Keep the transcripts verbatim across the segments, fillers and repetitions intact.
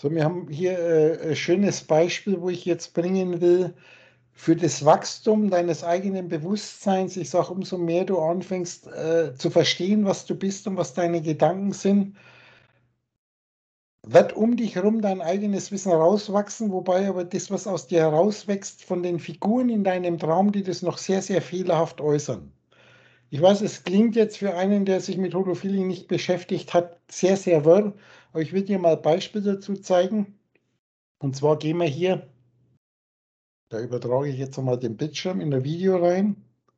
So, wir haben hier äh, ein schönes Beispiel, wo ich jetzt bringen will, für das Wachstum deines eigenen Bewusstseins. Ich sage, umso mehr du anfängst äh, zu verstehen, was du bist und was deine Gedanken sind, wird um dich herum dein eigenes Wissen rauswachsen, wobei aber das, was aus dir herauswächst, von den Figuren in deinem Traum, die das noch sehr, sehr fehlerhaft äußern. Ich weiß, es klingt jetzt für einen, der sich mit Holofeeling nicht beschäftigt hat, sehr, sehr wirr, aber ich will dir mal ein Beispiel dazu zeigen. Und zwar gehen wir hier, da übertrage ich jetzt mal den Bildschirm in ein Video rein.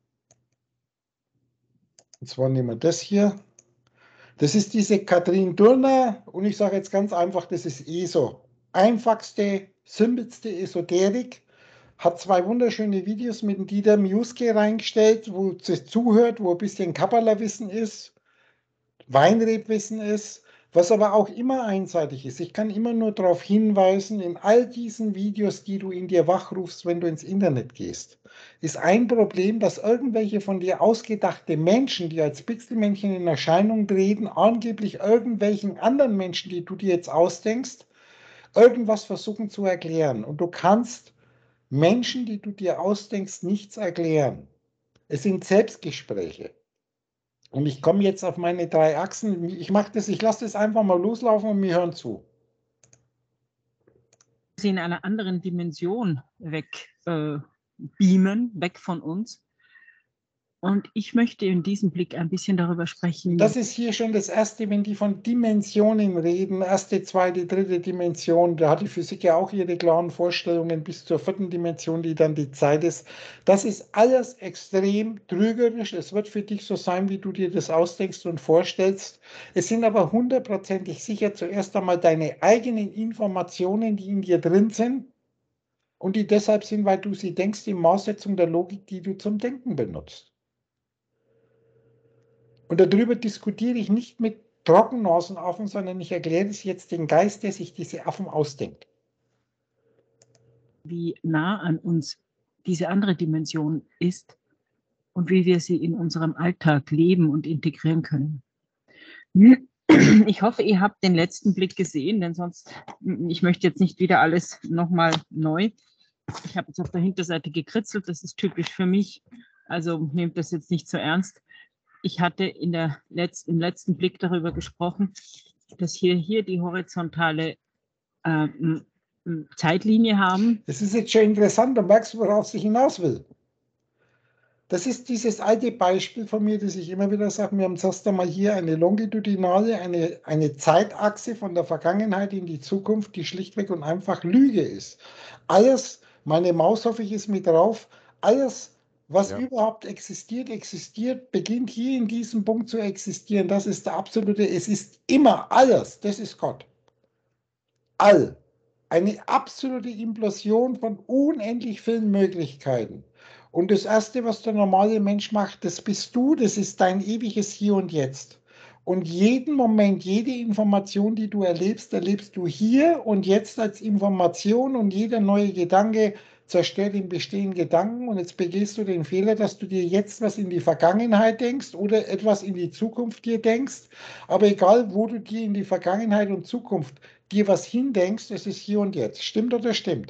Und zwar nehmen wir das hier. Das ist diese Katrin Durner und ich sage jetzt ganz einfach, das ist E S O. Einfachste, simpelste Esoterik. Hat zwei wunderschöne Videos mit dem Dieter Miuske reingestellt, wo sie zuhört, wo ein bisschen Kabbala-Wissen ist, Weinrebwissen ist, was aber auch immer einseitig ist. Ich kann immer nur darauf hinweisen, in all diesen Videos, die du in dir wachrufst, wenn du ins Internet gehst, ist ein Problem, dass irgendwelche von dir ausgedachte Menschen, die als Pixelmännchen in Erscheinung treten, angeblich irgendwelchen anderen Menschen, die du dir jetzt ausdenkst, irgendwas versuchen zu erklären. Und du kannst Menschen, die du dir ausdenkst, nichts erklären. Es sind Selbstgespräche. Und ich komme jetzt auf meine drei Achsen. Ich mache das, ich lasse das einfach mal loslaufen und wir hören zu. Sie in einer anderen Dimension weg äh, beamen, weg von uns. Und ich möchte in diesem Blick ein bisschen darüber sprechen. Das ist hier schon das Erste, wenn die von Dimensionen reden, erste, zweite, dritte Dimension, da hat die Physik ja auch ihre klaren Vorstellungen bis zur vierten Dimension, die dann die Zeit ist. Das ist alles extrem trügerisch. Es wird für dich so sein, wie du dir das ausdenkst und vorstellst. Es sind aber hundertprozentig sicher zuerst einmal deine eigenen Informationen, die in dir drin sind und die deshalb sind, weil du sie denkst, in Maßsetzung der Logik, die du zum Denken benutzt. Und darüber diskutiere ich nicht mit Trockennasenaffen, sondern ich erkläre es jetzt den Geist, der sich diese Affen ausdenkt. Wie nah an uns diese andere Dimension ist und wie wir sie in unserem Alltag leben und integrieren können. Ich hoffe, ihr habt den letzten Blick gesehen, denn sonst, ich möchte jetzt nicht wieder alles nochmal neu. Ich habe jetzt auf der Hinterseite gekritzelt, das ist typisch für mich, also nehmt das jetzt nicht so ernst. Ich hatte in der Letz-, im letzten Blick darüber gesprochen, dass wir hier die horizontale äh, Zeitlinie haben. Das ist jetzt schon interessant, da merkst du, worauf ich hinaus will. Das ist dieses alte Beispiel von mir, das ich immer wieder sage, wir haben zuerst einmal hier eine longitudinale, eine, eine Zeitachse von der Vergangenheit in die Zukunft, die schlichtweg und einfach Lüge ist. Alles, meine Maus hoffe ich ist mit drauf, alles, was ja. überhaupt existiert, existiert, beginnt hier in diesem Punkt zu existieren. Das ist der absolute, es ist immer alles, das ist Gott. All. Eine absolute Implosion von unendlich vielen Möglichkeiten. Und das Erste, was der normale Mensch macht, das bist du, das ist dein ewiges Hier und Jetzt. Und jeden Moment, jede Information, die du erlebst, erlebst du hier und jetzt als Information und jeder neue Gedanke zerstört den bestehenden Gedanken und jetzt begehst du den Fehler, dass du dir jetzt was in die Vergangenheit denkst oder etwas in die Zukunft dir denkst. Aber egal, wo du dir in die Vergangenheit und Zukunft dir was hindenkst, es ist hier und jetzt. Stimmt oder stimmt?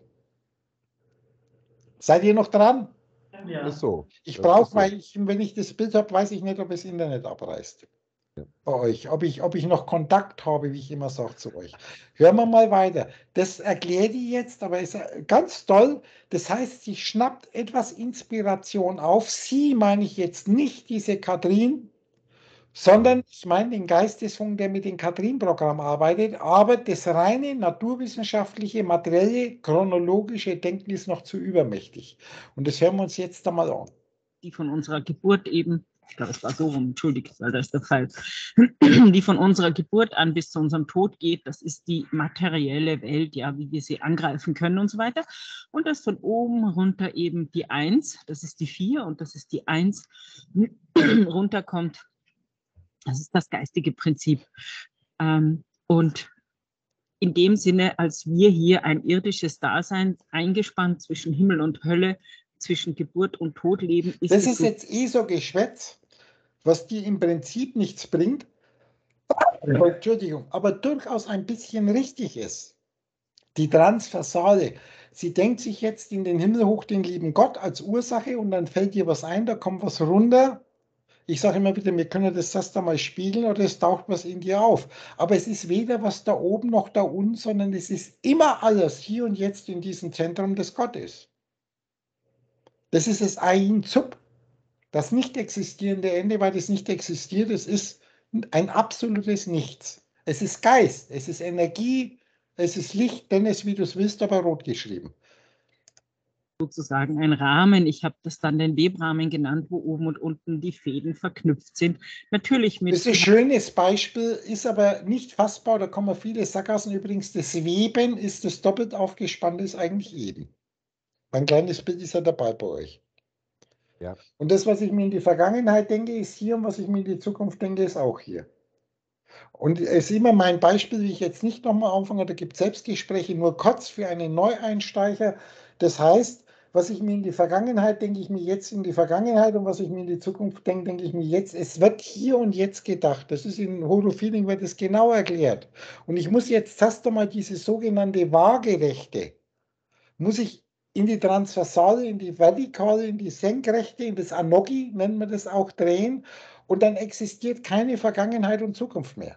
Seid ihr noch dran? Ja. Ist so. Ich brauche, so. weil ich, wenn ich das Bild habe, weiß ich nicht, ob das Internet abreißt. Ja. Bei euch, ob ich, ob ich noch Kontakt habe, wie ich immer sage zu euch. Hören wir mal weiter. Das erklärt die jetzt, aber ist ganz toll. Das heißt, sie schnappt etwas Inspiration auf. Sie meine ich jetzt nicht, diese Katrin, sondern ich meine den Geistesfunk, der mit dem Katrin-Programm arbeitet, aber das reine naturwissenschaftliche, materielle, chronologische Denken ist noch zu übermächtig. Und das hören wir uns jetzt einmal an. Die von unserer Geburt eben, ich glaube, es war so rum, entschuldigt, weil da ist der Fall, die von unserer Geburt an bis zu unserem Tod geht, das ist die materielle Welt, ja, wie wir sie angreifen können und so weiter. Und das von oben runter eben die Eins, das ist die Vier und das ist die Eins, runterkommt. Das ist das geistige Prinzip. Ähm, und in dem Sinne, als wir hier ein irdisches Dasein eingespannt zwischen Himmel und Hölle, zwischen Geburt und Tod leben, ist das ist so jetzt eh so Geschwätz, was dir im Prinzip nichts bringt, Entschuldigung, aber durchaus ein bisschen richtig ist. Die Transversale. Sie denkt sich jetzt in den Himmel hoch den lieben Gott als Ursache und dann fällt ihr was ein, da kommt was runter. Ich sage immer wieder, wir können das erst einmal spiegeln oder es taucht was in dir auf. Aber es ist weder was da oben noch da unten, sondern es ist immer alles hier und jetzt in diesem Zentrum des Gottes. Das ist das Ayin Zup, das nicht existierende Ende, weil es nicht existiert. Es ist ein absolutes Nichts. Es ist Geist, es ist Energie, es ist Licht, denn es, wie du es willst, aber rot geschrieben. Sozusagen ein Rahmen. Ich habe das dann den Webrahmen genannt, wo oben und unten die Fäden verknüpft sind. Natürlich mit. Das ist ein schönes Beispiel, ist aber nicht fassbar. Da kommen viele Sackgassen. Übrigens, das Weben ist das doppelt aufgespannte, ist eigentlich eben. Mein kleines Bild ist ja dabei bei euch. Ja. Und das, was ich mir in die Vergangenheit denke, ist hier und was ich mir in die Zukunft denke, ist auch hier. Und es ist immer mein Beispiel, wie ich jetzt nicht nochmal anfange, da gibt es Selbstgespräche nur kurz für einen Neueinsteiger. Das heißt, was ich mir in die Vergangenheit denke, ich mir jetzt in die Vergangenheit und was ich mir in die Zukunft denke, denke ich mir jetzt. Es wird hier und jetzt gedacht. Das ist in Holo-Feeling wird es genau erklärt. Und ich muss jetzt erst einmal diese sogenannte Waagerechte, muss ich in die Transversale, in die Vertikale, in die Senkrechte, in das Anogi, nennt man das auch, drehen. Und dann existiert keine Vergangenheit und Zukunft mehr.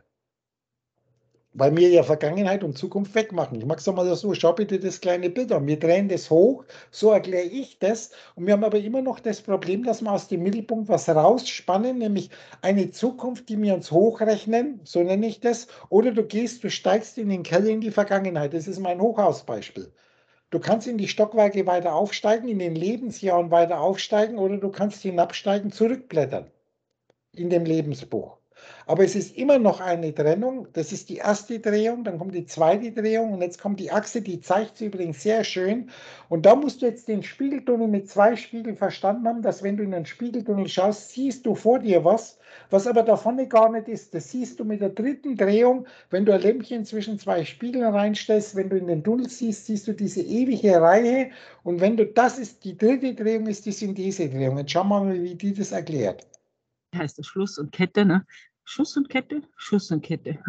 Weil wir ja Vergangenheit und Zukunft wegmachen. Ich mag es mal so, schau bitte das kleine Bild an. Wir drehen das hoch, so erkläre ich das. Und wir haben aber immer noch das Problem, dass wir aus dem Mittelpunkt was rausspannen, nämlich eine Zukunft, die wir uns hochrechnen, so nenne ich das. Oder du gehst, du steigst in den Keller in die Vergangenheit. Das ist mein Hochhausbeispiel. Du kannst in die Stockwerke weiter aufsteigen, in den Lebensjahren weiter aufsteigen oder du kannst hinabsteigen, zurückblättern in dem Lebensbuch. Aber es ist immer noch eine Trennung. Das ist die erste Drehung, dann kommt die zweite Drehung und jetzt kommt die Achse, die zeigt sie übrigens sehr schön. Und da musst du jetzt den Spiegeltunnel mit zwei Spiegeln verstanden haben, dass wenn du in den Spiegeltunnel schaust, siehst du vor dir was, was aber da vorne gar nicht ist. Das siehst du mit der dritten Drehung, wenn du ein Lämpchen zwischen zwei Spiegeln reinstellst, wenn du in den Tunnel siehst, siehst du diese ewige Reihe. Und wenn du, das ist die dritte Drehung, ist die Synthese-Drehung. Jetzt schauen wir mal, wie die das erklärt. Heißt das Schluss und Kette, ne? Schuss und Kette, Schuss und Kette.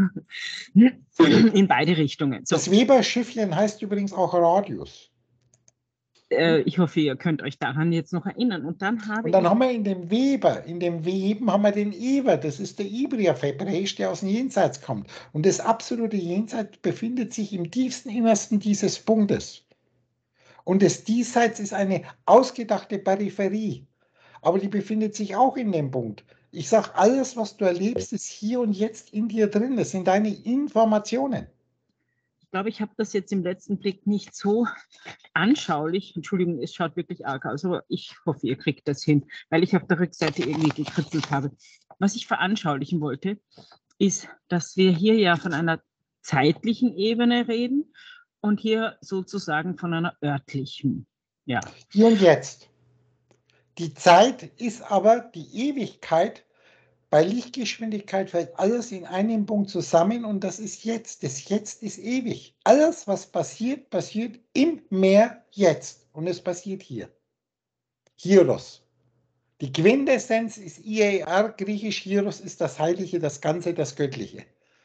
In beide Richtungen. So. Das Weber-Schiffchen heißt übrigens auch Radius. Äh, ich hoffe, ihr könnt euch daran jetzt noch erinnern. Und dann habe Und dann ich haben wir in dem Weber, in dem Weben haben wir den Eber, das ist der Ibri auf Hebräisch, der aus dem Jenseits kommt. Und das absolute Jenseits befindet sich im tiefsten Innersten dieses Punktes. Und das Diesseits ist eine ausgedachte Peripherie, aber die befindet sich auch in dem Punkt. Ich sage, alles, was du erlebst, ist hier und jetzt in dir drin. Das sind deine Informationen. Ich glaube, ich habe das jetzt im letzten Blick nicht so anschaulich. Entschuldigung, es schaut wirklich arg aus, aber ich hoffe, ihr kriegt das hin, weil ich auf der Rückseite irgendwie gekritzelt habe. Was ich veranschaulichen wollte, ist, dass wir hier ja von einer zeitlichen Ebene reden und hier sozusagen von einer örtlichen. Ja. Hier und jetzt. Die Zeit ist aber die Ewigkeit. Bei Lichtgeschwindigkeit fällt alles in einem Punkt zusammen und das ist jetzt. Das Jetzt ist ewig. Alles, was passiert, passiert im Meer jetzt. Und es passiert hier. Hieros. Die Quintessenz ist I A R, griechisch Hieros ist das Heilige, das Ganze, das Göttliche.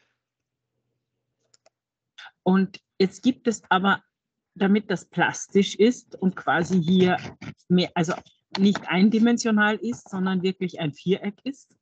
Und jetzt gibt es aber, damit das plastisch ist und quasi hier mehr, also nicht eindimensional ist, sondern wirklich ein Viereck ist,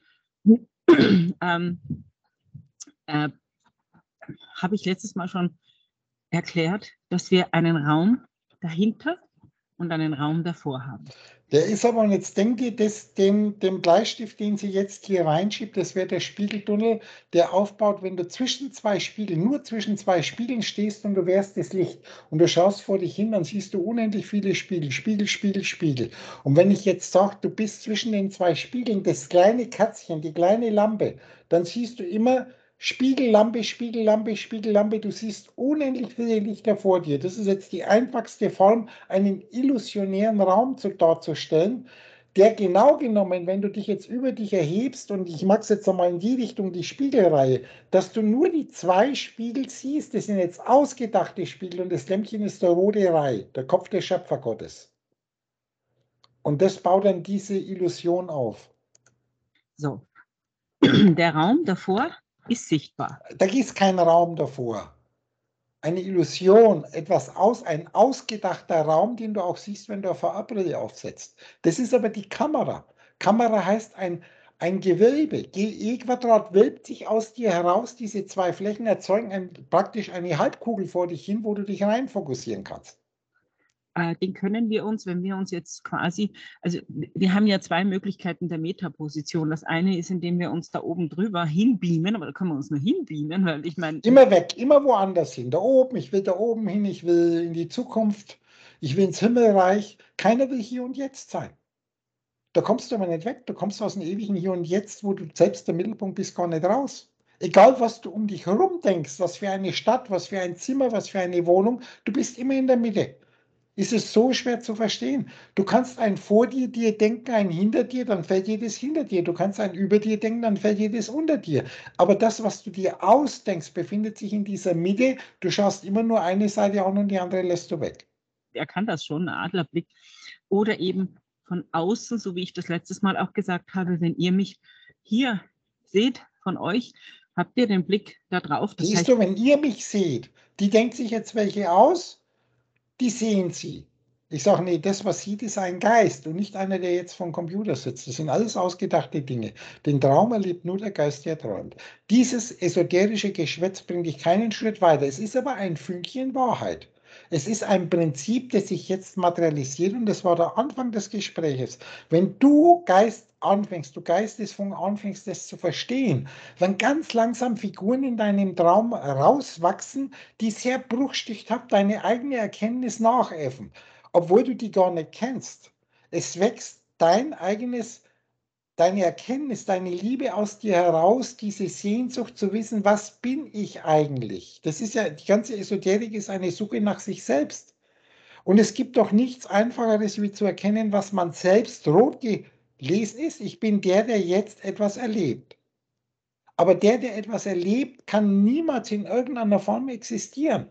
ähm, äh, habe ich letztes Mal schon erklärt, dass wir einen Raum dahinter und einen Raum davor haben. Der ist aber, und jetzt denke ich, dass den, den Bleistift, den sie jetzt hier reinschiebt, das wäre der Spiegeltunnel, der aufbaut, wenn du zwischen zwei Spiegeln, nur zwischen zwei Spiegeln stehst und du wärst das Licht und du schaust vor dich hin, dann siehst du unendlich viele Spiegel, Spiegel, Spiegel, Spiegel. Und wenn ich jetzt sage, du bist zwischen den zwei Spiegeln, das kleine Kätzchen, die kleine Lampe, dann siehst du immer Spiegellampe, Spiegellampe, Spiegellampe, du siehst unendlich viele Lichter vor dir. Das ist jetzt die einfachste Form, einen illusionären Raum zu, darzustellen, der genau genommen, wenn du dich jetzt über dich erhebst, und ich mag es jetzt einmal in die Richtung, die Spiegelreihe, dass du nur die zwei Spiegel siehst, das sind jetzt ausgedachte Spiegel und das Lämpchen ist der rote Rai, der Kopf des Schöpfergottes. Und das baut dann diese Illusion auf. So, der Raum davor ist sichtbar. Da ist kein Raum davor. eine Illusion, etwas aus, ein ausgedachter Raum, den du auch siehst, wenn du eine V R-Brille aufsetzt. Das ist aber die Kamera. Kamera heißt ein, ein Gewölbe. E Quadrat wölbt sich aus dir heraus. Diese zwei Flächen erzeugen ein, praktisch eine Halbkugel vor dich hin, wo du dich rein fokussieren kannst. Äh, den können wir uns, wenn wir uns jetzt quasi, also wir haben ja zwei Möglichkeiten der Metaposition. Das eine ist, indem wir uns da oben drüber hinbeamen, aber da können wir uns nur hinbeamen, weil ich meine... Immer weg, immer woanders hin. Da oben, ich will da oben hin, ich will in die Zukunft, ich will ins Himmelreich. Keiner will hier und jetzt sein. Da kommst du aber nicht weg, du kommst aus dem ewigen Hier und Jetzt, wo du selbst der Mittelpunkt bist, gar nicht raus. Egal, was du um dich herum denkst, was für eine Stadt, was für ein Zimmer, was für eine Wohnung, du bist immer in der Mitte. Ist es so schwer zu verstehen? Du kannst ein vor dir, dir denken, ein hinter dir, dann fällt jedes hinter dir. Du kannst ein über dir denken, dann fällt jedes unter dir. Aber das, was du dir ausdenkst, befindet sich in dieser Mitte. Du schaust immer nur eine Seite an und die andere lässt du weg. Er kann das schon, ein Adlerblick. Oder eben von außen, so wie ich das letztes Mal auch gesagt habe, wenn ihr mich hier seht, von euch, habt ihr den Blick da drauf. Das Siehst du, wenn ihr mich seht, die denkt sich jetzt welche aus, die sehen sie. Ich sage, nee, das, was sieht, ist ein Geist und nicht einer, der jetzt vom Computer sitzt. Das sind alles ausgedachte Dinge. Den Traum erlebt nur der Geist, der träumt. Dieses esoterische Geschwätz bringt dich keinen Schritt weiter. Es ist aber ein Fünkchen Wahrheit. Es ist ein Prinzip, das sich jetzt materialisiert und das war der Anfang des Gespräches. Wenn du Geist anfängst, du Geistesfunk anfängst, das zu verstehen, dann ganz langsam Figuren in deinem Traum rauswachsen, die sehr bruchstichhaft deine eigene Erkenntnis nachäffen, obwohl du die gar nicht kennst. Es wächst dein eigenes deine Erkenntnis, deine Liebe aus dir heraus, diese Sehnsucht zu wissen, was bin ich eigentlich? Das ist ja, die ganze Esoterik ist eine Suche nach sich selbst. Und es gibt doch nichts Einfacheres, wie zu erkennen, was man selbst rot gelesen ist. Ich bin der, der jetzt etwas erlebt. Aber der, der etwas erlebt, kann niemals in irgendeiner Form existieren.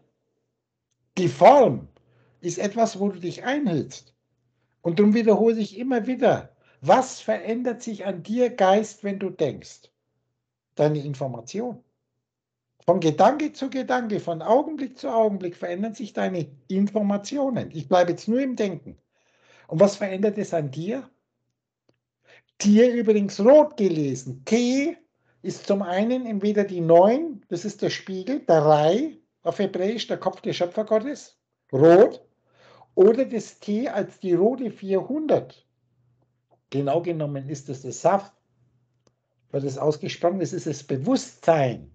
Die Form ist etwas, wo du dich einhältst. Und darum wiederhole ich immer wieder, was verändert sich an dir, Geist, wenn du denkst? Deine Information. Von Gedanke zu Gedanke, von Augenblick zu Augenblick verändern sich deine Informationen. Ich bleibe jetzt nur im Denken. Und was verändert es an dir? Tier übrigens rot gelesen. T ist zum einen entweder die neun, das ist der Spiegel, der Rai, auf Hebräisch der Kopf des Schöpfergottes, rot, oder das T als die rote vierhundert. Genau genommen ist es das Saft, weil das ausgesprochen ist, ist das Bewusstsein.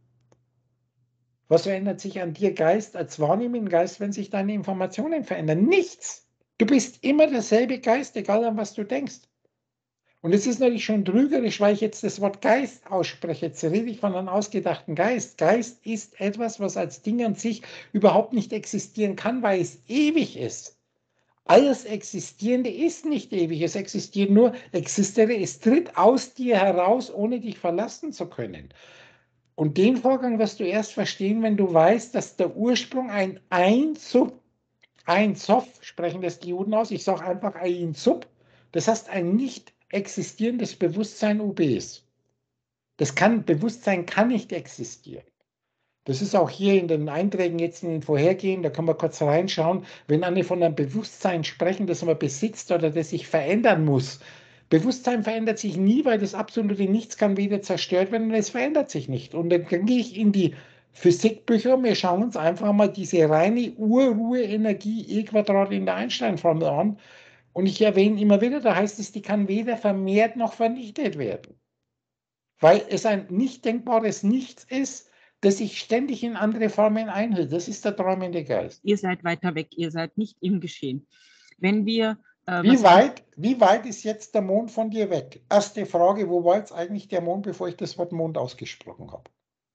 Was verändert sich an dir, Geist, als wahrnehmenden Geist, wenn sich deine Informationen verändern? Nichts. Du bist immer derselbe Geist, egal an was du denkst. Und es ist natürlich schon trügerisch, weil ich jetzt das Wort Geist ausspreche. Jetzt rede ich von einem ausgedachten Geist. Geist ist etwas, was als Ding an sich überhaupt nicht existieren kann, weil es ewig ist. Alles Existierende ist nicht ewig, es existiert nur, existiere, es tritt aus dir heraus, ohne dich verlassen zu können. Und den Vorgang wirst du erst verstehen, wenn du weißt, dass der Ursprung ein Ein-Sub, Ein-Sof, sprechen das die Juden aus, ich sage einfach Ein-Sub, das heißt ein nicht existierendes Bewusstsein U Bs. Das kann, Bewusstsein kann nicht existieren. Das ist auch hier in den Einträgen jetzt in den Vorhergehen, da kann man kurz reinschauen, wenn alle von einem Bewusstsein sprechen, das man besitzt oder das sich verändern muss. Bewusstsein verändert sich nie, weil das absolute Nichts kann weder zerstört werden, und es verändert sich nicht. Und dann gehe ich in die Physikbücher und wir schauen uns einfach mal diese reine Urruhe-Energie E Quadrat in der Einstein-Formel an. Und ich erwähne immer wieder, da heißt es, die kann weder vermehrt noch vernichtet werden. Weil es ein nicht denkbares Nichts ist, das sich ständig in andere Formen einhüllt. Das ist der träumende Geist. Ihr seid weiter weg, ihr seid nicht im Geschehen. Wenn wir... Äh, wie, weit, wie weit ist jetzt der Mond von dir weg? Erste Frage, wo war jetzt eigentlich der Mond, bevor ich das Wort Mond ausgesprochen habe?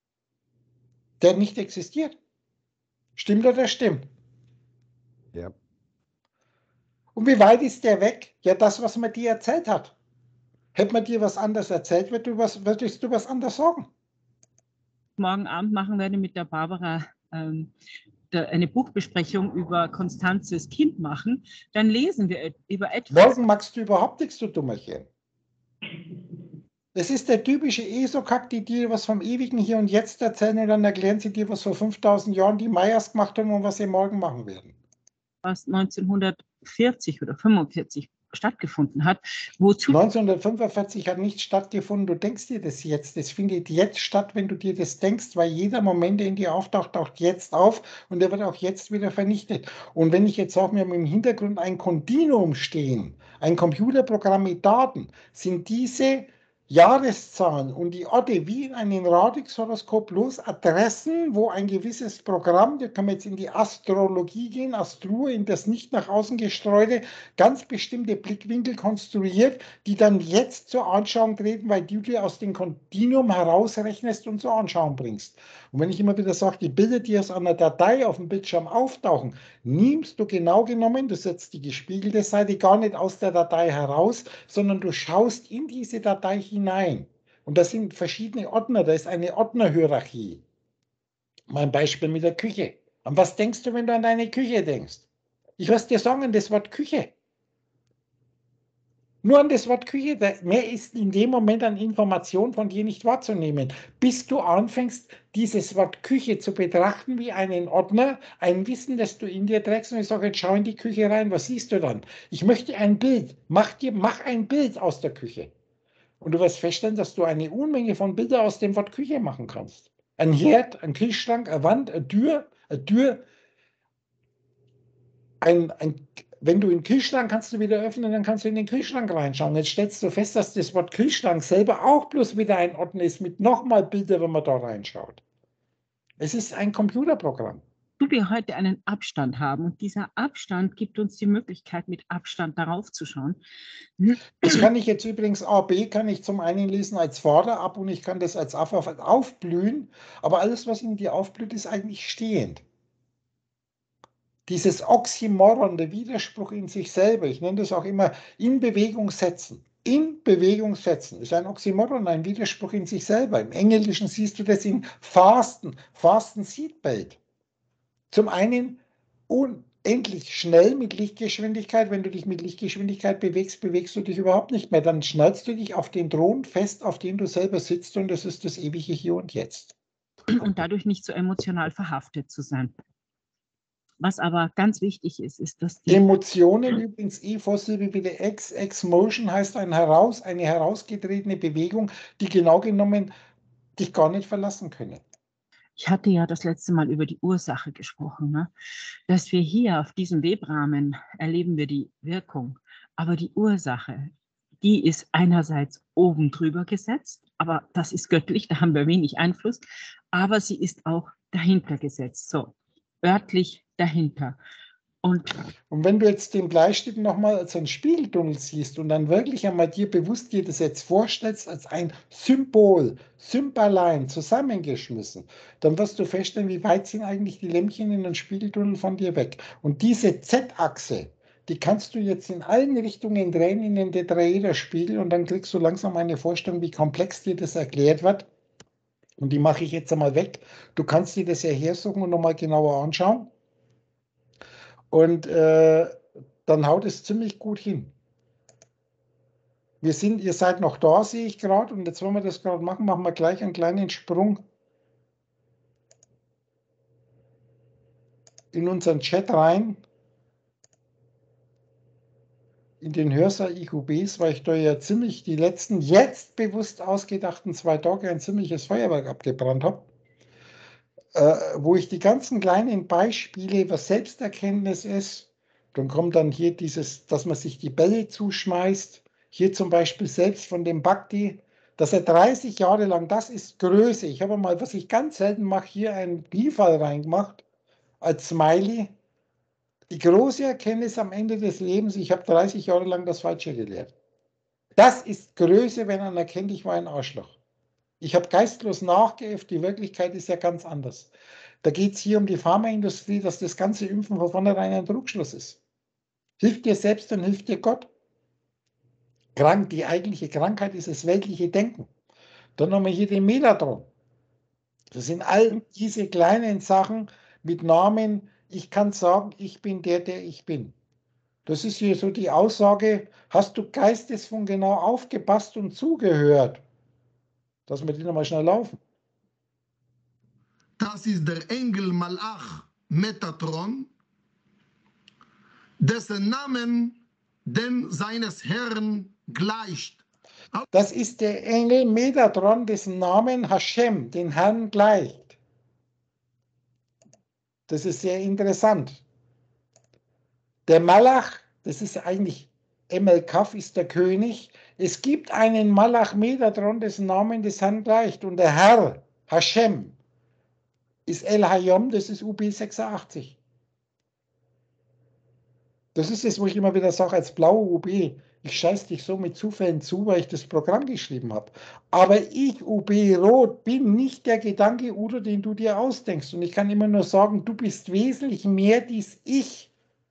Der nicht existiert. Stimmt oder stimmt? Ja. Und wie weit ist der weg? Ja, das, was man dir erzählt hat. Hätte man dir was anderes erzählt, würdest du was, würdest du was anderes sagen? Morgen Abend machen werde mit der Barbara ähm, der, eine Buchbesprechung über Konstanzes Kind machen, dann lesen wir über etwas. Morgen magst du überhaupt nichts, du Dummerchen. Es ist der typische ESO-Kack, die dir was vom ewigen Hier und Jetzt erzählen und dann erklären sie dir, was vor fünftausend Jahren die Mayas gemacht haben und was sie morgen machen werden. Was neunzehnhundertvierzig oder fünfundvierzig stattgefunden hat, wozu neunzehnhundertfünfundvierzig hat nicht stattgefunden, du denkst dir das jetzt. Das findet jetzt statt, wenn du dir das denkst, weil jeder Moment, der in dir auftaucht, taucht jetzt auf und der wird auch jetzt wieder vernichtet. Und wenn ich jetzt sage, wir haben im Hintergrund ein Kontinuum stehen, ein Computerprogramm mit Daten, sind diese Jahreszahlen und die Orte wie in einem Radix-Horoskop bloß Adressen, wo ein gewisses Programm, da können wir jetzt in die Astrologie gehen, Astro, in das nicht nach außen gestreute, ganz bestimmte Blickwinkel konstruiert, die dann jetzt zur Anschauung treten, weil du dir aus dem Kontinuum herausrechnest und zur Anschauung bringst. Und wenn ich immer wieder sage, die Bilder, die aus einer Datei auf dem Bildschirm auftauchen, nimmst du genau genommen, du setzt die gespiegelte Seite gar nicht aus der Datei heraus, sondern du schaust in diese Datei hinein. Und das sind verschiedene Ordner, da ist eine Ordnerhierarchie. Mein Beispiel mit der Küche. An was denkst du, wenn du an deine Küche denkst? Ich lasse dir sagen, das Wort Küche. Nur an das Wort Küche, mehr ist in dem Moment an Information von dir nicht wahrzunehmen, bis du anfängst, dieses Wort Küche zu betrachten wie einen Ordner, ein Wissen, das du in dir trägst und ich sage, jetzt schau in die Küche rein, was siehst du dann? Ich möchte ein Bild, mach dir, mach ein Bild aus der Küche. Und du wirst feststellen, dass du eine Unmenge von Bildern aus dem Wort Küche machen kannst. Ein Herd, ein Kühlschrank, eine Wand, eine Tür, eine Tür, ein, ein wenn du in den Kühlschrank kannst du wieder öffnen, dann kannst du in den Kühlschrank reinschauen. Jetzt stellst du fest, dass das Wort Kühlschrank selber auch bloß wieder ein Ordner ist mit nochmal Bildern, wenn man da reinschaut. Es ist ein Computerprogramm. du wir heute einen Abstand haben und dieser Abstand gibt uns die Möglichkeit, mit Abstand darauf zu schauen. Das kann ich jetzt übrigens, A, B kann ich zum einen lesen als Vorder ab und ich kann das als aufblühen, aber alles, was in dir aufblüht, ist eigentlich stehend. Dieses Oxymoron, der Widerspruch in sich selber, ich nenne das auch immer in Bewegung setzen. In Bewegung setzen ist ein Oxymoron, ein Widerspruch in sich selber. Im Englischen siehst du das in Fasten, Fasten Seatbelt. Zum einen unendlich schnell mit Lichtgeschwindigkeit. Wenn du dich mit Lichtgeschwindigkeit bewegst, bewegst du dich überhaupt nicht mehr. Dann schnallst du dich auf den Thron fest, auf dem du selber sitzt und das ist das ewige Hier und Jetzt. Und dadurch nicht so emotional verhaftet zu sein. Was aber ganz wichtig ist, ist, dass die Emotionen übrigens E Vorsilbe wie der Ex, Ex-Motion heißt ein heraus, eine herausgetretene Bewegung, die genau genommen dich gar nicht verlassen können. Ich hatte ja das letzte Mal über die Ursache gesprochen, ne? Dass wir hier auf diesem Webrahmen erleben wir die Wirkung, aber die Ursache, die ist einerseits oben drüber gesetzt, aber das ist göttlich, da haben wir wenig Einfluss, aber sie ist auch dahinter gesetzt, so örtlich dahinter. Und, und wenn du jetzt den Bleistift nochmal als einen Spiegeltunnel siehst und dann wirklich einmal dir bewusst dir das jetzt vorstellst als ein Symbol, Symbolein zusammengeschmissen, dann wirst du feststellen, wie weit sind eigentlich die Lämpchen in den Spiegeltunnel von dir weg. Und diese Z-Achse, die kannst du jetzt in allen Richtungen drehen in den Tetraederspiegel und dann kriegst du langsam eine Vorstellung, wie komplex dir das erklärt wird. Und die mache ich jetzt einmal weg. Du kannst dir das ja hersuchen und nochmal genauer anschauen. Und äh, dann haut es ziemlich gut hin. Wir sind, ihr seid noch da, sehe ich gerade. Und jetzt, wenn wir das gerade machen, machen wir gleich einen kleinen Sprung in unseren Chat rein. In den Hörsaal I Q Bs, weil ich da ja ziemlich die letzten, jetzt bewusst ausgedachten zwei Tage ein ziemliches Feuerwerk abgebrannt habe. Äh, wo ich die ganzen kleinen Beispiele, was Selbsterkenntnis ist, dann kommt dann hier dieses, dass man sich die Bälle zuschmeißt. Hier zum Beispiel selbst von dem Bhakti, dass er dreißig Jahre lang, das ist Größe. Ich habe mal, was ich ganz selten mache, hier einen Briefall reingemacht als Smiley. Die große Erkenntnis am Ende des Lebens, ich habe dreißig Jahre lang das Falsche gelehrt. Das ist Größe, wenn man erkennt, ich war ein Arschloch. Ich habe geistlos nachgeäfft, die Wirklichkeit ist ja ganz anders. Da geht es hier um die Pharmaindustrie, dass das ganze Impfen von vornherein ein Trugschluss ist. Hilft dir selbst, dann hilft dir Gott. Krank, die eigentliche Krankheit ist das weltliche Denken. Dann haben wir hier den Metatron. Das sind all diese kleinen Sachen mit Namen. Ich kann sagen, ich bin der, der ich bin. Das ist hier so die Aussage, hast du geistesvoll genau aufgepasst und zugehört, dass wir die nochmal schnell laufen. Das ist der Engel Malach Metatron, dessen Namen dem seines Herrn gleicht. Das ist der Engel Metatron, dessen Namen Hashem, den Herrn, gleicht. Das ist sehr interessant. Der Malach, das ist eigentlich, Emelkaf ist der König. Es gibt einen Malach Metatron, dessen Namen des Herrn gleicht. Und der Herr, Hashem, ist El Hayom, das ist U B sechsundachtzig. Das ist es, wo ich immer wieder sage, als blaue U B, ich scheiß dich so mit Zufällen zu, weil ich das Programm geschrieben habe. Aber ich, U B Rot, bin nicht der Gedanke, Udo, den du dir ausdenkst. Und ich kann immer nur sagen, du bist wesentlich mehr dies Ich,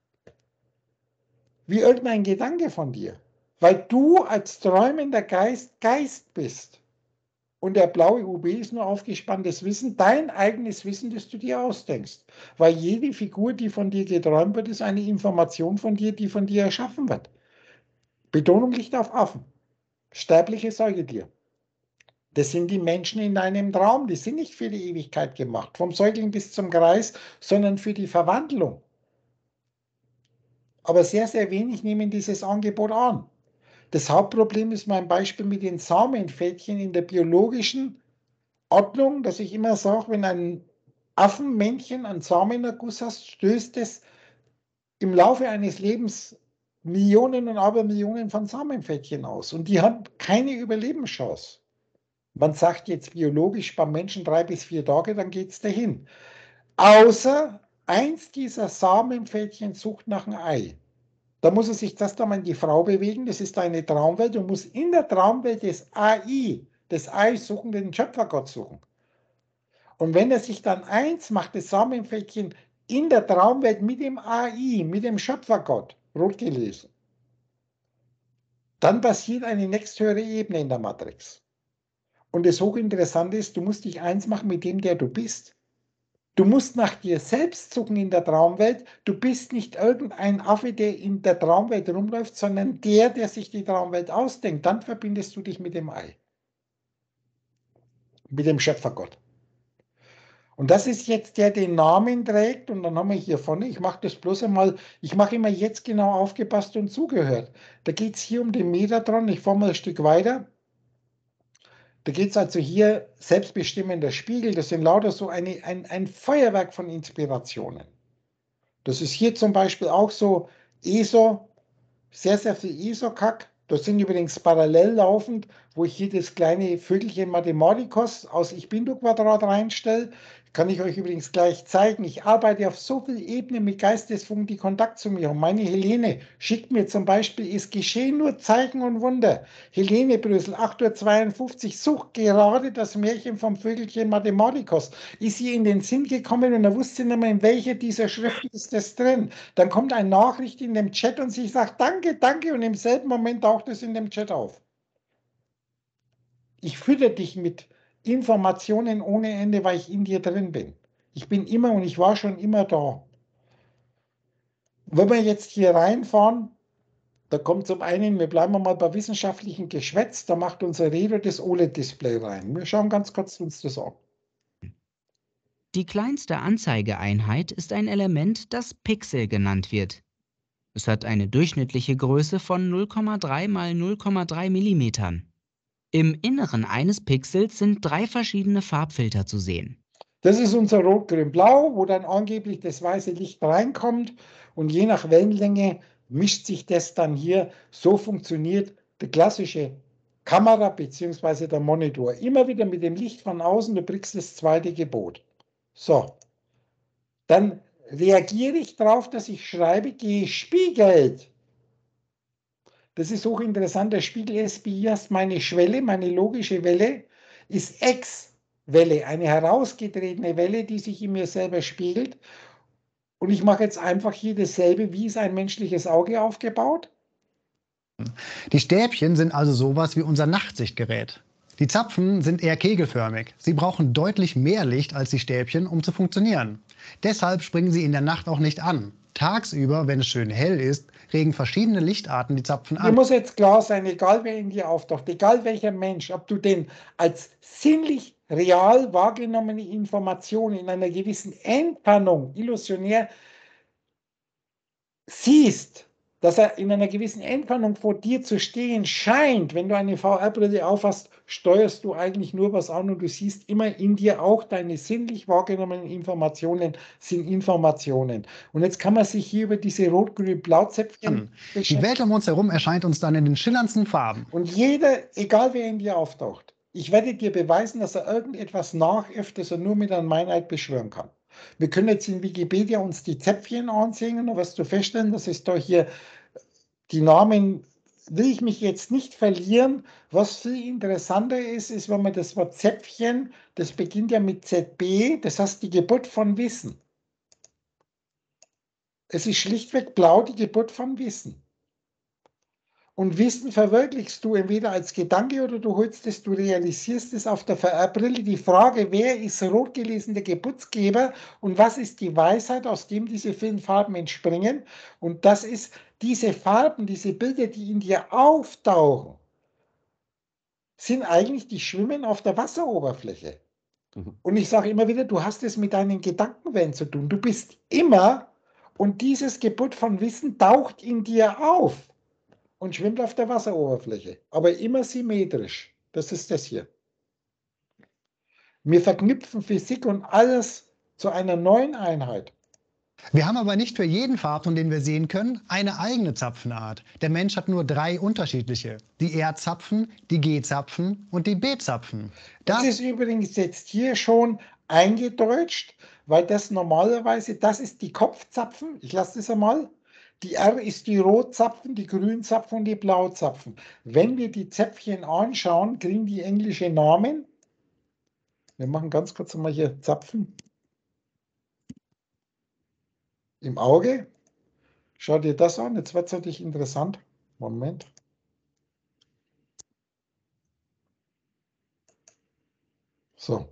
wie irgendein Gedanke von dir. Weil du als träumender Geist Geist bist. Und der blaue U B ist nur aufgespanntes Wissen, dein eigenes Wissen, das du dir ausdenkst. Weil jede Figur, die von dir geträumt wird, ist eine Information von dir, die von dir erschaffen wird. Betonung liegt auf Affen. Sterbliche Säugetier. Das sind die Menschen in deinem Traum. Die sind nicht für die Ewigkeit gemacht, vom Säugling bis zum Greis, sondern für die Verwandlung. Aber sehr, sehr wenig nehmen dieses Angebot an. Das Hauptproblem ist mein Beispiel mit den Samenfältchen in der biologischen Ordnung, dass ich immer sage, wenn ein Affenmännchen einen Samenerguss hast, stößt es im Laufe eines Lebens Millionen und Abermillionen von Samenfältchen aus. Und die haben keine Überlebenschance. Man sagt jetzt biologisch beim Menschen drei bis vier Tage, dann geht es dahin. Außer eins dieser Samenfältchen sucht nach einem Ei. Da muss er sich das einmal in die Frau bewegen, das ist eine Traumwelt und muss in der Traumwelt des A I, des Ei suchen, den Schöpfergott suchen. Und wenn er sich dann eins macht, das Samenfältchen in der Traumwelt mit dem A I, mit dem Schöpfergott, rot gelesen, dann passiert eine nächsthöhere Ebene in der Matrix. Und das Hochinteressante ist, du musst dich eins machen mit dem, der du bist. Du musst nach dir selbst suchen in der Traumwelt. Du bist nicht irgendein Affe, der in der Traumwelt rumläuft, sondern der, der sich die Traumwelt ausdenkt. Dann verbindest du dich mit dem Ei. Mit dem Schöpfergott. Und das ist jetzt der, der den Namen trägt. Und dann haben wir hier vorne, ich mache das bloß einmal, ich mache immer jetzt genau aufgepasst und zugehört. Da geht es hier um den Metatron. Ich fahre mal ein Stück weiter. Da geht es also hier selbstbestimmender Spiegel. Das sind lauter so eine, ein, ein Feuerwerk von Inspirationen. Das ist hier zum Beispiel auch so E S O, sehr, sehr viel E S O-Kack. Das sind übrigens parallel laufend, wo ich hier das kleine Vögelchen Mathematikos aus Ich Bin-Du-Quadrat reinstelle. Kann ich euch übrigens gleich zeigen. Ich arbeite auf so vielen Ebenen mit Geistesfunken, die Kontakt zu mir haben. Meine Helene schickt mir zum Beispiel, es geschehen nur Zeichen und Wunder. Helene Brüssel, acht Uhr zweiundfünfzig, sucht gerade das Märchen vom Vögelchen Mathematikos. Ist ihr in den Sinn gekommen und er wusste nicht mehr, in welcher dieser Schriften ist das drin. Dann kommt eine Nachricht in dem Chat und sie sagt, danke, danke, und im selben Moment taucht es in dem Chat auf. Ich fütter dich mit Informationen ohne Ende, weil ich in dir drin bin. Ich bin immer und ich war schon immer da. Wenn wir jetzt hier reinfahren, da kommt zum einen, wir bleiben mal bei wissenschaftlichen Geschwätz, da macht unser Reader das O L E D-Display rein. Wir schauen ganz kurz uns das an. Die kleinste Anzeigeeinheit ist ein Element, das Pixel genannt wird. Es hat eine durchschnittliche Größe von null Komma drei mal null Komma drei Millimetern. Im Inneren eines Pixels sind drei verschiedene Farbfilter zu sehen. Das ist unser Rot-Grün-Blau, wo dann angeblich das weiße Licht reinkommt und je nach Wellenlänge mischt sich das dann hier. So funktioniert die klassische Kamera bzw. der Monitor. Immer wieder mit dem Licht von außen, du kriegst das zweite Gebot. So, dann reagiere ich darauf, dass ich schreibe, gespiegelt. Das ist hochinteressant, der Spiegel S P I heißt meine Schwelle, meine logische Welle ist X-Welle, eine herausgetretene Welle, die sich in mir selber spiegelt. Und ich mache jetzt einfach hier dasselbe, wie ist ein menschliches Auge aufgebaut? Die Stäbchen sind also sowas wie unser Nachtsichtgerät. Die Zapfen sind eher kegelförmig. Sie brauchen deutlich mehr Licht als die Stäbchen, um zu funktionieren. Deshalb springen sie in der Nacht auch nicht an. Tagsüber, wenn es schön hell ist, regen verschiedene Lichtarten die Zapfen Mir an. muss jetzt klar sein, egal wer in dir auftaucht, egal welcher Mensch, ob du den als sinnlich real wahrgenommene Information in einer gewissen Entfernung illusionär siehst, dass er in einer gewissen Entfernung vor dir zu stehen scheint, wenn du eine V R-Brille aufhast, steuerst du eigentlich nur was an und du siehst immer in dir auch deine sinnlich wahrgenommenen Informationen sind Informationen. Und jetzt kann man sich hier über diese Rot-Grün-Blau-Zäpfchen Die Welt um uns herum erscheint uns dann in den schillerndsten Farben. und jeder, egal wer in dir auftaucht, ich werde dir beweisen, dass er irgendetwas nachäfft, das er nur mit einem Meineid beschwören kann. Wir können jetzt in Wikipedia uns die Zäpfchen ansehen und dann wirst du feststellen, dass es da hier die Namen, will ich mich jetzt nicht verlieren. Was viel interessanter ist, ist, wenn man das Wort Zäpfchen, das beginnt ja mit Z B, das heißt die Geburt von Wissen. Es ist schlichtweg blau, die Geburt von Wissen. Und Wissen verwirklichst du entweder als Gedanke oder du holst es, du realisierst es auf der V R-Brille. Die Frage, wer ist rot gelesen der Geburtsgeber und was ist die Weisheit, aus dem diese vielen Farben entspringen? Und das ist diese Farben, diese Bilder, die in dir auftauchen, sind eigentlich die Schwimmen auf der Wasseroberfläche. Mhm. Und ich sage immer wieder, du hast es mit deinen Gedankenwellen zu tun. Du bist immer, und dieses Geburt von Wissen taucht in dir auf und schwimmt auf der Wasseroberfläche, aber immer symmetrisch. Das ist das hier. Wir verknüpfen Physik und alles zu einer neuen Einheit. Wir haben aber nicht für jeden Farbton, den wir sehen können, eine eigene Zapfenart. Der Mensch hat nur drei unterschiedliche. Die R-Zapfen, die G-Zapfen und die B-Zapfen. Das ist übrigens jetzt hier schon eingedeutscht, weil das normalerweise, das ist die Kopfzapfen, ich lasse das einmal. Die R ist die Rotzapfen, die Grünzapfen und die Blauzapfen. Wenn wir die Zäpfchen anschauen, kriegen die englische Namen. Wir machen ganz kurz mal hier Zapfen im Auge. Schau dir das an, jetzt wird es natürlich interessant. Moment. So.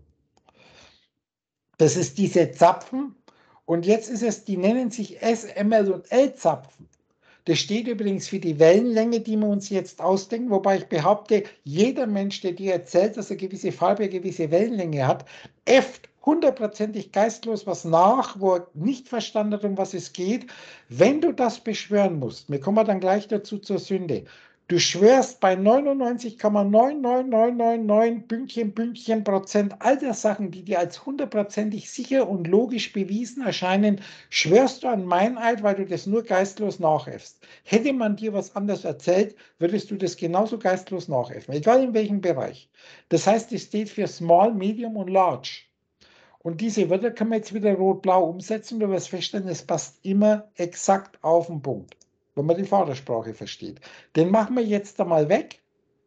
Das ist diese Zapfen. Und jetzt ist es, die nennen sich S, M L und L-Zapfen. Das steht übrigens für die Wellenlänge, die wir uns jetzt ausdenken, wobei ich behaupte, jeder Mensch, der dir erzählt, dass er gewisse Farbe, eine gewisse Wellenlänge hat, äfft hundertprozentig geistlos was nach, wo er nicht verstanden hat, um was es geht. Wenn du das beschwören musst, wir kommen dann gleich dazu zur Sünde, du schwörst bei neunundneunzig Komma neun neun neun neun neun Pünktchen, Pünktchen Prozent all der Sachen, die dir als hundertprozentig sicher und logisch bewiesen erscheinen, schwörst du an Meineid, weil du das nur geistlos nachäffst. Hätte man dir was anderes erzählt, würdest du das genauso geistlos nachäffen, egal in welchem Bereich. Das heißt, es steht für Small, Medium und Large. Und diese Wörter kann man jetzt wieder rot-blau umsetzen und du wirst feststellen, es passt immer exakt auf den Punkt, wenn man die Vatersprache versteht. Den machen wir jetzt einmal weg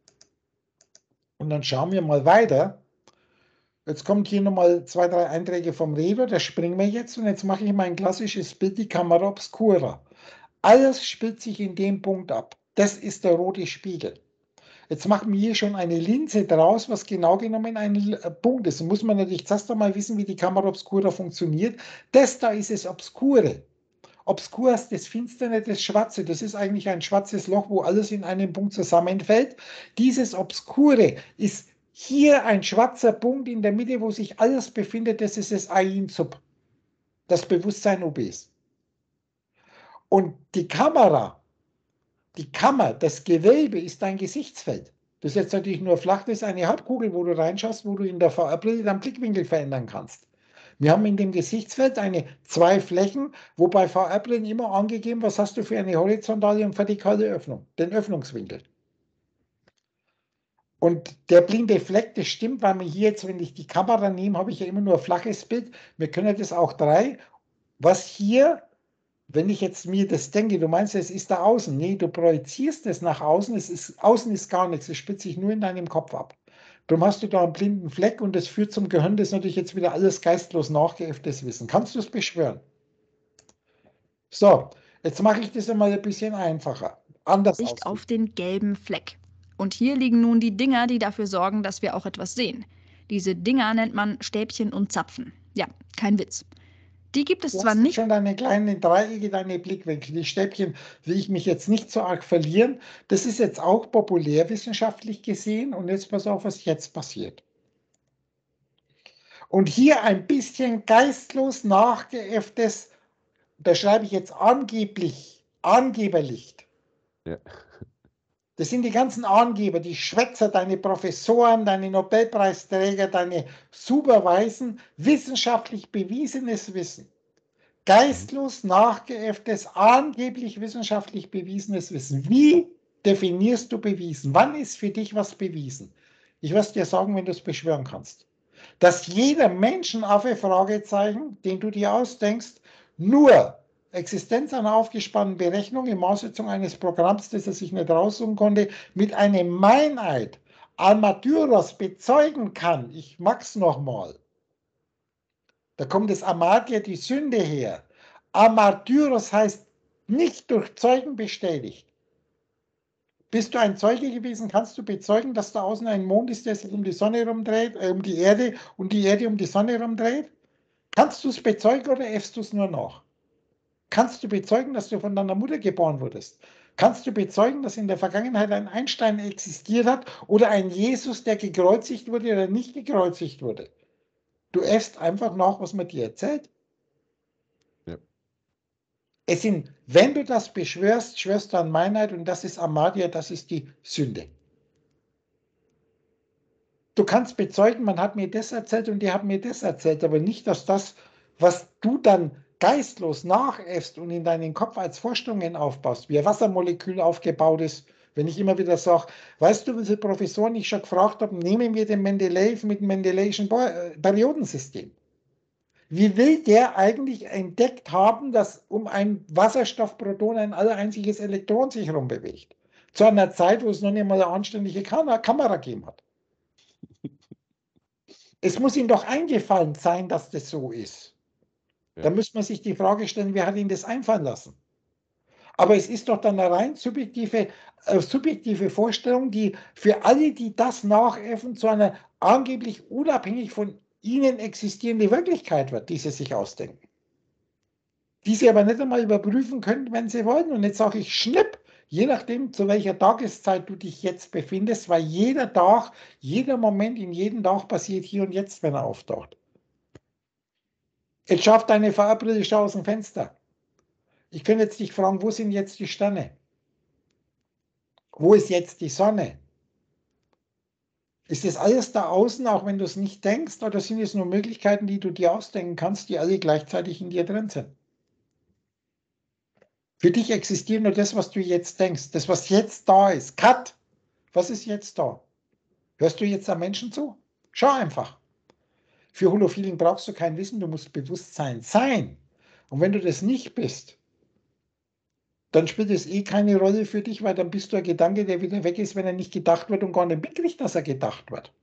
und dann schauen wir mal weiter. Jetzt kommt hier nochmal zwei, drei Einträge vom Redo, da springen wir jetzt und jetzt mache ich mein klassisches Bild, die Camera Obscura. Alles spielt sich in dem Punkt ab. Das ist der rote Spiegel. Jetzt machen wir hier schon eine Linse draus, was genau genommen ein Punkt ist. Da muss man natürlich zuerst einmal wissen, wie die Camera Obscura funktioniert. Das da ist es Obscure. Obscur ist das Finstere, das Schwarze. Das ist eigentlich ein schwarzes Loch, wo alles in einem Punkt zusammenfällt. Dieses Obscure ist hier ein schwarzer Punkt in der Mitte, wo sich alles befindet. Das ist das Ain Sub, das Bewusstsein Obes. Und die Kamera, die Kammer, das Gewölbe ist dein Gesichtsfeld. Das ist jetzt natürlich nur flach, das ist eine Halbkugel, wo du reinschaust, wo du in der V R-Brille deinen Blickwinkel verändern kannst. Wir haben in dem Gesichtsfeld eine zwei Flächen, wo bei V R-Brillen immer angegeben, was hast du für eine horizontale und vertikale Öffnung, den Öffnungswinkel. Und der blinde Fleck, das stimmt, weil wir hier jetzt, wenn ich die Kamera nehme, habe ich ja immer nur ein flaches Bild. Wir können das auch drei. Was hier, wenn ich jetzt mir das denke, du meinst, es ist da außen. Nee, du projizierst es nach außen. Es ist, außen ist gar nichts, es spielt sich nur in deinem Kopf ab. Darum hast du da einen blinden Fleck und das führt zum Gehirn, das ist natürlich jetzt wieder alles geistlos nachgeäfftes Wissen. Kannst du es beschwören? So, jetzt mache ich das einmal ein bisschen einfacher. Anders Licht auf den gelben Fleck. Und hier liegen nun die Dinger, die dafür sorgen, dass wir auch etwas sehen. Diese Dinger nennt man Stäbchen und Zapfen. Ja, kein Witz. Die gibt es Du zwar hast nicht. schon deine kleinen Dreiecke, deine Blickwinkel. Die Stäbchen will ich mich jetzt nicht so arg verlieren. Das ist jetzt auch populärwissenschaftlich gesehen. Und jetzt pass auf, was jetzt passiert. Und hier ein bisschen geistlos nachgeäfftes, da schreibe ich jetzt angeblich, Angeberlicht. Ja. Das sind die ganzen Angeber, die Schwätzer, deine Professoren, deine Nobelpreisträger, deine Superweisen, wissenschaftlich bewiesenes Wissen. Geistlos nachgeäfftes, angeblich wissenschaftlich bewiesenes Wissen. Wie definierst du bewiesen? Wann ist für dich was bewiesen? Ich werde es dir sagen, wenn du es beschwören kannst. Dass jeder Menschenaffe, Fragezeichen, den du dir ausdenkst, nur Existenz einer aufgespannten Berechnung in Maßsetzung eines Programms, das er sich nicht raussuchen konnte, mit einem Meineid Almatyros bezeugen kann. Ich mag's nochmal. Da kommt das Amatia, die Sünde her. Amartyros heißt nicht durch Zeugen bestätigt. Bist du ein Zeuge gewesen, kannst du bezeugen, dass da außen ein Mond ist, der sich um die Sonne rumdreht, äh, um die Erde und die Erde um die Sonne rumdreht? Kannst du es bezeugen oder äffst du es nur nach? Kannst du bezeugen, dass du von deiner Mutter geboren wurdest? Kannst du bezeugen, dass in der Vergangenheit ein Einstein existiert hat oder ein Jesus, der gekreuzigt wurde oder nicht gekreuzigt wurde? Du äffst einfach nach, was man dir erzählt. Ja. Es sind, wenn du das beschwörst, schwörst du an Meinheit und das ist Amatia, das ist die Sünde. Du kannst bezeugen, man hat mir das erzählt und die haben mir das erzählt, aber nicht, dass das, was du dann geistlos nachäffst und in deinen Kopf als Vorstellungen aufbaust, wie ein Wassermolekül aufgebaut ist. Wenn ich immer wieder sage, weißt du, wie viele Professoren ich schon gefragt habe, nehmen wir den Mendeleev mit dem Mendeleevschen Periodensystem. Wie will der eigentlich entdeckt haben, dass um ein Wasserstoffproton ein allereinziges Elektron sich rumbewegt? Zu einer Zeit, wo es noch nicht mal eine anständige Kam- Kamera gegeben hat. Es muss ihm doch eingefallen sein, dass das so ist. Ja. Da müsste man sich die Frage stellen, wer hat ihn das einfallen lassen? Aber es ist doch dann eine rein subjektive, äh, subjektive Vorstellung, die für alle, die das nachäffen, zu einer angeblich unabhängig von ihnen existierende Wirklichkeit wird, die sie sich ausdenken. Die sie aber nicht einmal überprüfen können, wenn sie wollen. Und jetzt sage ich schnipp, je nachdem, zu welcher Tageszeit du dich jetzt befindest, weil jeder Tag, jeder Moment in jedem Tag passiert hier und jetzt, wenn er auftaucht. Jetzt schafft deine V R-Brille, schau aus dem Fenster. Ich könnte jetzt dich fragen, wo sind jetzt die Sterne? Wo ist jetzt die Sonne? Ist das alles da außen, auch wenn du es nicht denkst, oder sind es nur Möglichkeiten, die du dir ausdenken kannst, die alle gleichzeitig in dir drin sind? Für dich existiert nur das, was du jetzt denkst, das, was jetzt da ist. Cut! Was ist jetzt da? Hörst du jetzt am Menschen zu? Schau einfach. Für Holofeeling brauchst du kein Wissen, du musst Bewusstsein sein. Und wenn du das nicht bist, dann spielt es eh keine Rolle für dich, weil dann bist du ein Gedanke, der wieder weg ist, wenn er nicht gedacht wird und gar nicht mitkriegt, dass er gedacht wird.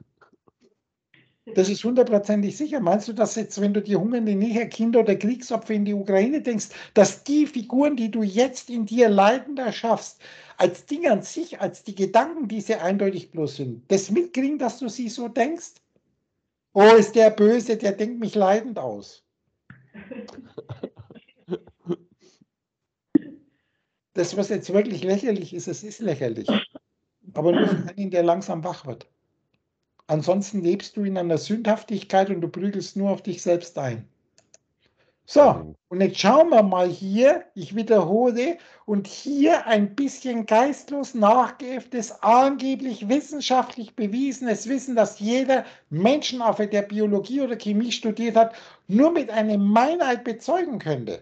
Das ist hundertprozentig sicher. Meinst du, dass jetzt, wenn du die hungernde Kinder oder Kriegsopfer in die Ukraine denkst, dass die Figuren, die du jetzt in dir leidend erschaffst, als Dinge an sich, als die Gedanken, die sie eindeutig bloß sind, das mitkriegen, dass du sie so denkst? Oh, ist der böse, der denkt mich leidend aus. Das, was jetzt wirklich lächerlich ist, es ist lächerlich. Aber nur für einen, der langsam wach wird. Ansonsten lebst du in einer Sündhaftigkeit und du prügelst nur auf dich selbst ein. So, und jetzt schauen wir mal hier, ich wiederhole, und hier ein bisschen geistlos nachgeäfftes, angeblich wissenschaftlich bewiesenes Wissen, das jeder Menschenaffe, der Biologie oder Chemie studiert hat, nur mit einem Meineid bezeugen könnte.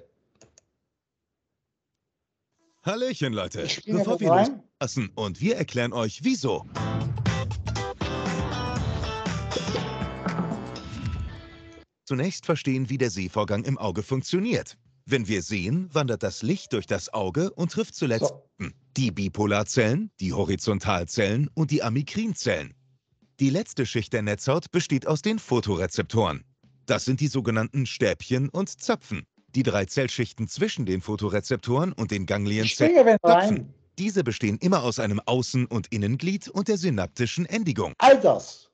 Hallöchen, Leute. Ich springe Bevor jetzt wir rein. loslassen und wir erklären euch, wieso. Zunächst verstehen, wie der Sehvorgang im Auge funktioniert. Wenn wir sehen, wandert das Licht durch das Auge und trifft zuletzt So. die Bipolarzellen, die Horizontalzellen und die Amikrinzellen. Die letzte Schicht der Netzhaut besteht aus den Photorezeptoren. Das sind die sogenannten Stäbchen und Zapfen. Die drei Zellschichten zwischen den Photorezeptoren und den Ich Ganglienzellen. springe wenn Zapfen. rein. Diese bestehen immer aus einem Außen- und Innenglied und der synaptischen Endigung. All das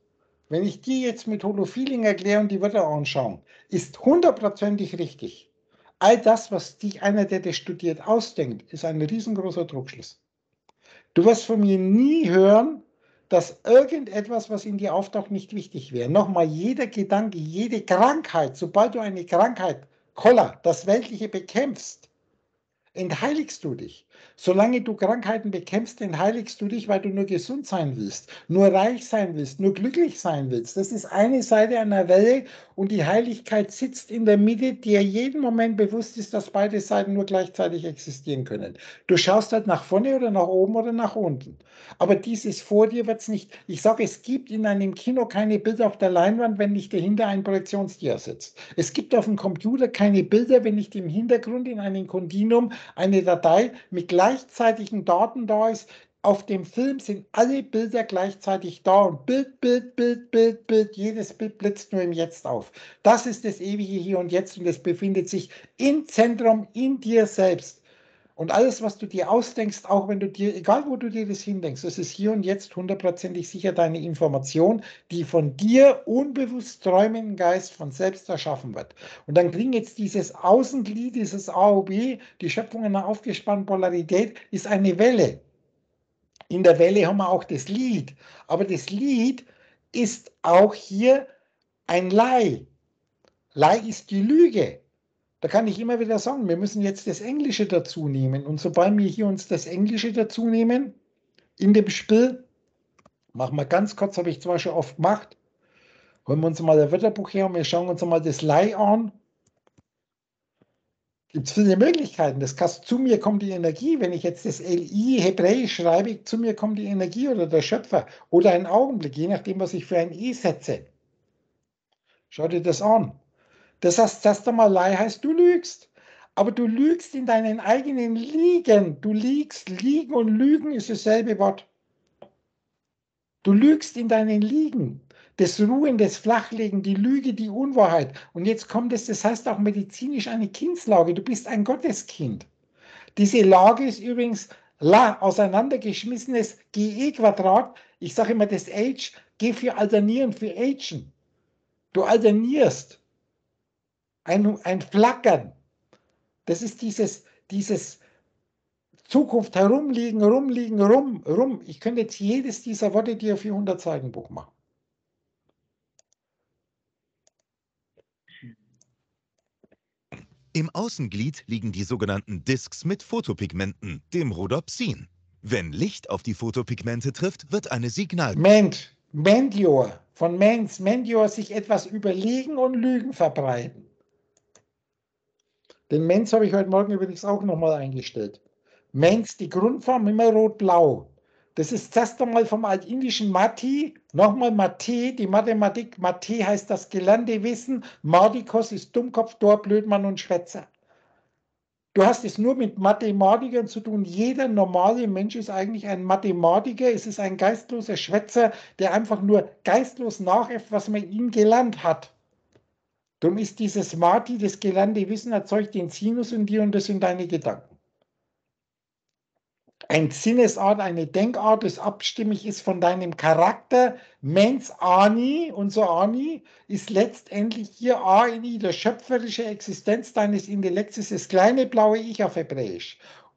wenn ich dir jetzt mit Holofeeling erkläre und die Wörter anschauen, ist hundertprozentig richtig. All das, was dich einer, der das studiert, ausdenkt, ist ein riesengroßer Trugschluss. Du wirst von mir nie hören, dass irgendetwas, was in dir auftaucht, nicht wichtig wäre. Nochmal, jeder Gedanke, jede Krankheit, sobald du eine Krankheit, Koller, das Weltliche bekämpfst, entheiligst du dich. Solange du Krankheiten bekämpfst, entheiligst du dich, weil du nur gesund sein willst, nur reich sein willst, nur glücklich sein willst. Das ist eine Seite einer Welle und die Heiligkeit sitzt in der Mitte, der jeden Moment bewusst ist, dass beide Seiten nur gleichzeitig existieren können. Du schaust halt nach vorne oder nach oben oder nach unten. Aber dieses vor dir wird es nicht. Ich sage, es gibt in einem Kino keine Bilder auf der Leinwand, wenn nicht dahinter ein Projektionsdias sitzt. Es gibt auf dem Computer keine Bilder, wenn nicht im Hintergrund in einem Kontinuum eine Datei mit gleichzeitigen Daten da ist. Auf dem Film sind alle Bilder gleichzeitig da und Bild, Bild, Bild, Bild, Bild, jedes Bild blitzt nur im Jetzt auf. Das ist das ewige Hier und Jetzt und es befindet sich im Zentrum, in dir selbst. Und alles, was du dir ausdenkst, auch wenn du dir, egal wo du dir das hindenkst, das ist hier und jetzt hundertprozentig sicher deine Information, die von dir unbewusst träumenden Geist von selbst erschaffen wird. Und dann kriegen jetzt dieses Außenglied, dieses A O B, die Schöpfung einer aufgespannten Polarität, ist eine Welle. In der Welle haben wir auch das Lied, aber das Lied ist auch hier ein Lie. Lie ist die Lüge. Da kann ich immer wieder sagen, wir müssen jetzt das Englische dazu nehmen. Und sobald wir hier uns das Englische dazu nehmen, in dem Spiel, machen wir ganz kurz, habe ich zwar schon oft gemacht, holen wir uns mal ein Wörterbuch her und wir schauen uns mal das Lie an. Gibt es viele Möglichkeiten. Das kannst, zu mir kommt die Energie. Wenn ich jetzt das L I hebräisch schreibe, zu mir kommt die Energie oder der Schöpfer oder ein Augenblick, je nachdem, was ich für ein E setze. Schau dir das an. Das heißt, erst einmal Lie heißt, du lügst. Aber du lügst in deinen eigenen Liegen. Du liegst, liegen und lügen ist dasselbe Wort. Du lügst in deinen Liegen. Das Ruhen, das Flachlegen, die Lüge, die Unwahrheit. Und jetzt kommt es, das heißt auch medizinisch eine Kindslage. Du bist ein Gotteskind. Diese Lage ist übrigens La, auseinandergeschmissenes G E Quadrat. Ich sage immer das H, G für Alternieren, für Agen. Du alternierst. Ein, ein Flackern. Das ist dieses, dieses Zukunft herumliegen, rumliegen, rum, rum. Ich könnte jetzt jedes dieser Worte dir vierhundert Seiten Buch machen. Im Außenglied liegen die sogenannten Disks mit Photopigmenten, dem Rhodopsin. Wenn Licht auf die Photopigmente trifft, wird eine Signal... Ment, Mendior, von Mens, Mendior, sich etwas überlegen und Lügen verbreiten. Den Mens habe ich heute Morgen übrigens auch nochmal eingestellt. Mens, die Grundform immer rot-blau. Das ist zuerst einmal vom altindischen Mati, nochmal Mathe, die Mathematik. Mathe heißt das gelernte Wissen. Mardikos ist Dummkopf, Dor, Blödmann und Schwätzer. Du hast es nur mit Mathematikern zu tun. Jeder normale Mensch ist eigentlich ein Mathematiker. Es ist ein geistloser Schwätzer, der einfach nur geistlos nachäfft, was man ihm gelernt hat. Darum ist dieses Mati, das gelernte Wissen, erzeugt den Sinus in dir und das sind deine Gedanken. Eine Sinnesart, eine Denkart, das abstimmig ist von deinem Charakter. Mens Ani, unser Ani, ist letztendlich hier A in I, der schöpferische Existenz deines Intellekts, ist das kleine blaue Ich auf Hebräisch.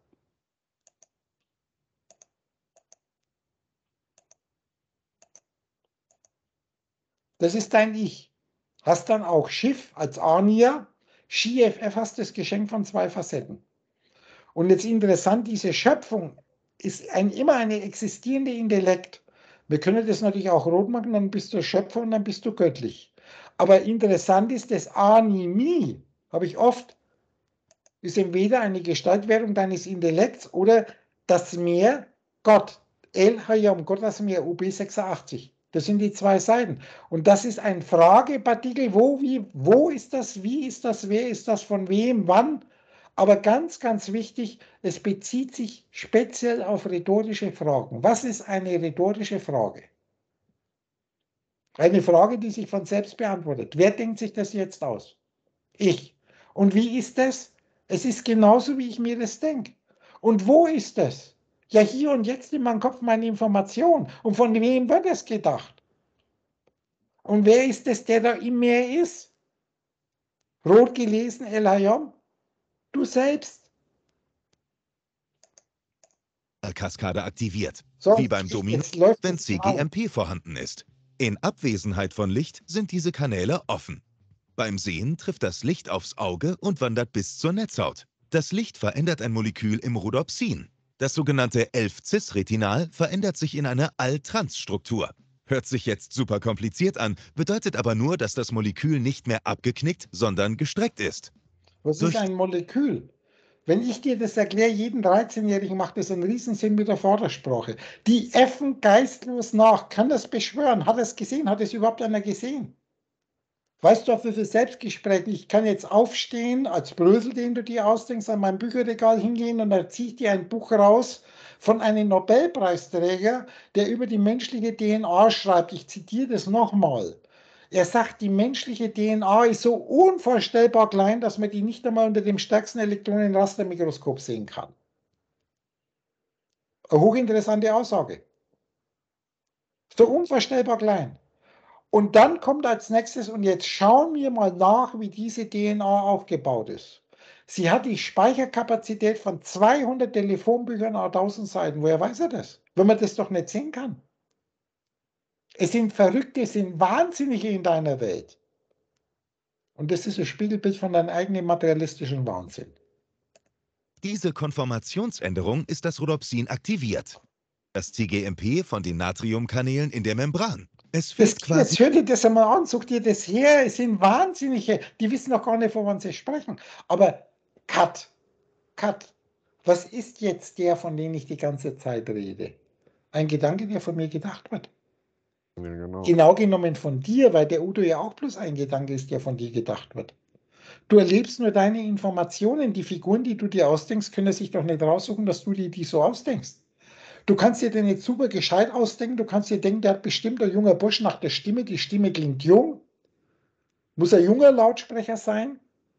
Das ist dein Ich. Hast dann auch Schiff als Ania. Ski F F hast das Geschenk von zwei Facetten. Und jetzt interessant, diese Schöpfung ist ein, immer eine existierende Intellekt. Wir können das natürlich auch rot machen, dann bist du Schöpfer und dann bist du göttlich. Aber interessant ist, das Animi, habe ich oft, ist entweder eine Gestaltwerdung deines Intellekts oder das Meer, Gott, El Hayam, Gott das Meer, U B sechsundachtzig. Das sind die zwei Seiten. Und das ist ein Fragepartikel, wo, wie, wo ist das, wie ist das, wer ist das, von wem, wann. Aber ganz, ganz wichtig, es bezieht sich speziell auf rhetorische Fragen. Was ist eine rhetorische Frage? Eine Frage, die sich von selbst beantwortet. Wer denkt sich das jetzt aus? Ich. Und wie ist das? Es ist genauso, wie ich mir das denke. Und wo ist das? Ja, hier und jetzt in meinem Kopf meine Information. Und von wem wird es gedacht? Und wer ist es, der da in mir ist? Rot gelesen, El Hayom? Du selbst. Kaskade aktiviert. So, Wie beim Domino, jetzt läuft wenn es C G M P vorhanden ist. In Abwesenheit von Licht sind diese Kanäle offen. Beim Sehen trifft das Licht aufs Auge und wandert bis zur Netzhaut. Das Licht verändert ein Molekül im Rhodopsin. Das sogenannte elf cis Retinal verändert sich in eine All-Trans-Struktur. Hört sich jetzt super kompliziert an, bedeutet aber nur, dass das Molekül nicht mehr abgeknickt, sondern gestreckt ist. Was Durch- ist ein Molekül? Wenn ich dir das erkläre, jeden dreizehnjährigen macht das einen Riesensinn mit der Vordersprache. Die äffen geistlos nach. Kann das beschwören? Hat er es gesehen? Hat es überhaupt einer gesehen? Weißt du, auf wie viel Selbstgespräche? Ich kann jetzt aufstehen, als Brösel, den du dir ausdenkst, an mein Bücherregal hingehen und da ziehe ich dir ein Buch raus von einem Nobelpreisträger, der über die menschliche D N A schreibt. Ich zitiere das nochmal. Er sagt, die menschliche D N A ist so unvorstellbar klein, dass man die nicht einmal unter dem stärksten Elektronenrastermikroskop sehen kann. Eine hochinteressante Aussage. So unvorstellbar klein. Und dann kommt als nächstes, und jetzt schauen wir mal nach, wie diese D N A aufgebaut ist. Sie hat die Speicherkapazität von zweihundert Telefonbüchern auf tausend Seiten. Woher weiß er das? Wenn man das doch nicht sehen kann. Es sind Verrückte, es sind Wahnsinnige in deiner Welt. Und das ist ein Spiegelbild von deinem eigenen materialistischen Wahnsinn. Diese Konformationsänderung ist das Rhodopsin aktiviert. Das C G M P von den Natriumkanälen in der Membran. Es Das, fehlt quasi. jetzt hör dir das einmal an, such dir das her. Es sind Wahnsinnige, die wissen noch gar nicht, wovon sie sprechen. Aber Cut, Cut. Was ist jetzt der, von dem ich die ganze Zeit rede? Ein Gedanke, der von mir gedacht wird. Ja, genau. Genau genommen von dir, weil der Udo ja auch bloß ein Gedanke ist, der von dir gedacht wird. Du erlebst nur deine Informationen. Die Figuren, die du dir ausdenkst, können sich doch nicht raussuchen, dass du dir die so ausdenkst. Du kannst dir den jetzt super gescheit ausdenken. Du kannst dir denken, der hat bestimmt ein junger Bursch nach der Stimme. Die Stimme klingt jung. Muss ein junger Lautsprecher sein.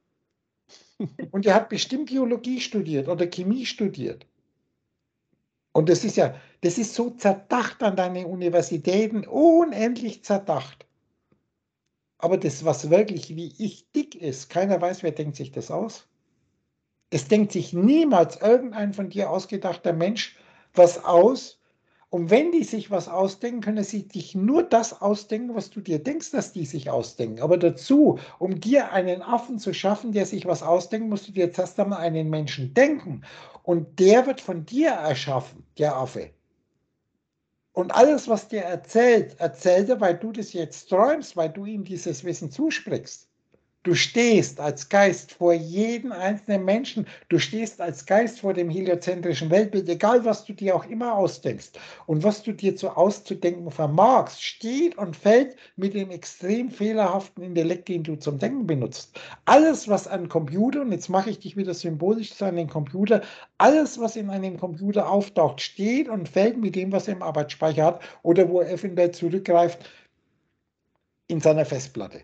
Und der hat bestimmt Biologie studiert oder Chemie studiert. Und das ist ja, das ist so zerdacht an deine Universitäten, unendlich zerdacht. Aber das, was wirklich wie ich dick ist, keiner weiß, wer denkt sich das aus. Es denkt sich niemals irgendein von dir ausgedachter Mensch was aus. Und wenn die sich was ausdenken, können sie sich nur das ausdenken, was du dir denkst, dass die sich ausdenken. Aber dazu, um dir einen Affen zu schaffen, der sich was ausdenkt, musst du dir jetzt erst einmal einen Menschen denken. Und der wird von dir erschaffen, der Affe. Und alles, was dir erzählt, erzählt er, weil du das jetzt träumst, weil du ihm dieses Wissen zusprichst. Du stehst als Geist vor jedem einzelnen Menschen. Du stehst als Geist vor dem heliozentrischen Weltbild, egal was du dir auch immer ausdenkst. Und was du dir so auszudenken vermagst, steht und fällt mit dem extrem fehlerhaften Intellekt, den du zum Denken benutzt. Alles, was an Computer, und jetzt mache ich dich wieder symbolisch zu einem Computer, alles, was in einem Computer auftaucht, steht und fällt mit dem, was er im Arbeitsspeicher hat oder wo er eventuell zurückgreift in seiner Festplatte.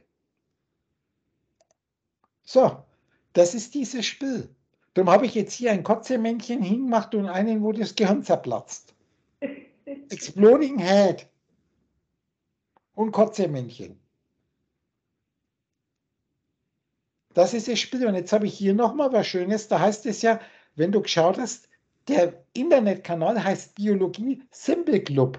So, das ist dieses Spiel. Darum habe ich jetzt hier ein Kotzemännchen hingemacht und einen, wo das Gehirn zerplatzt. Exploding Head und Kotzemännchen. Das ist das Spiel. Und jetzt habe ich hier nochmal was Schönes. Da heißt es ja, wenn du geschaut hast, der Internetkanal heißt Biologie Simple Club.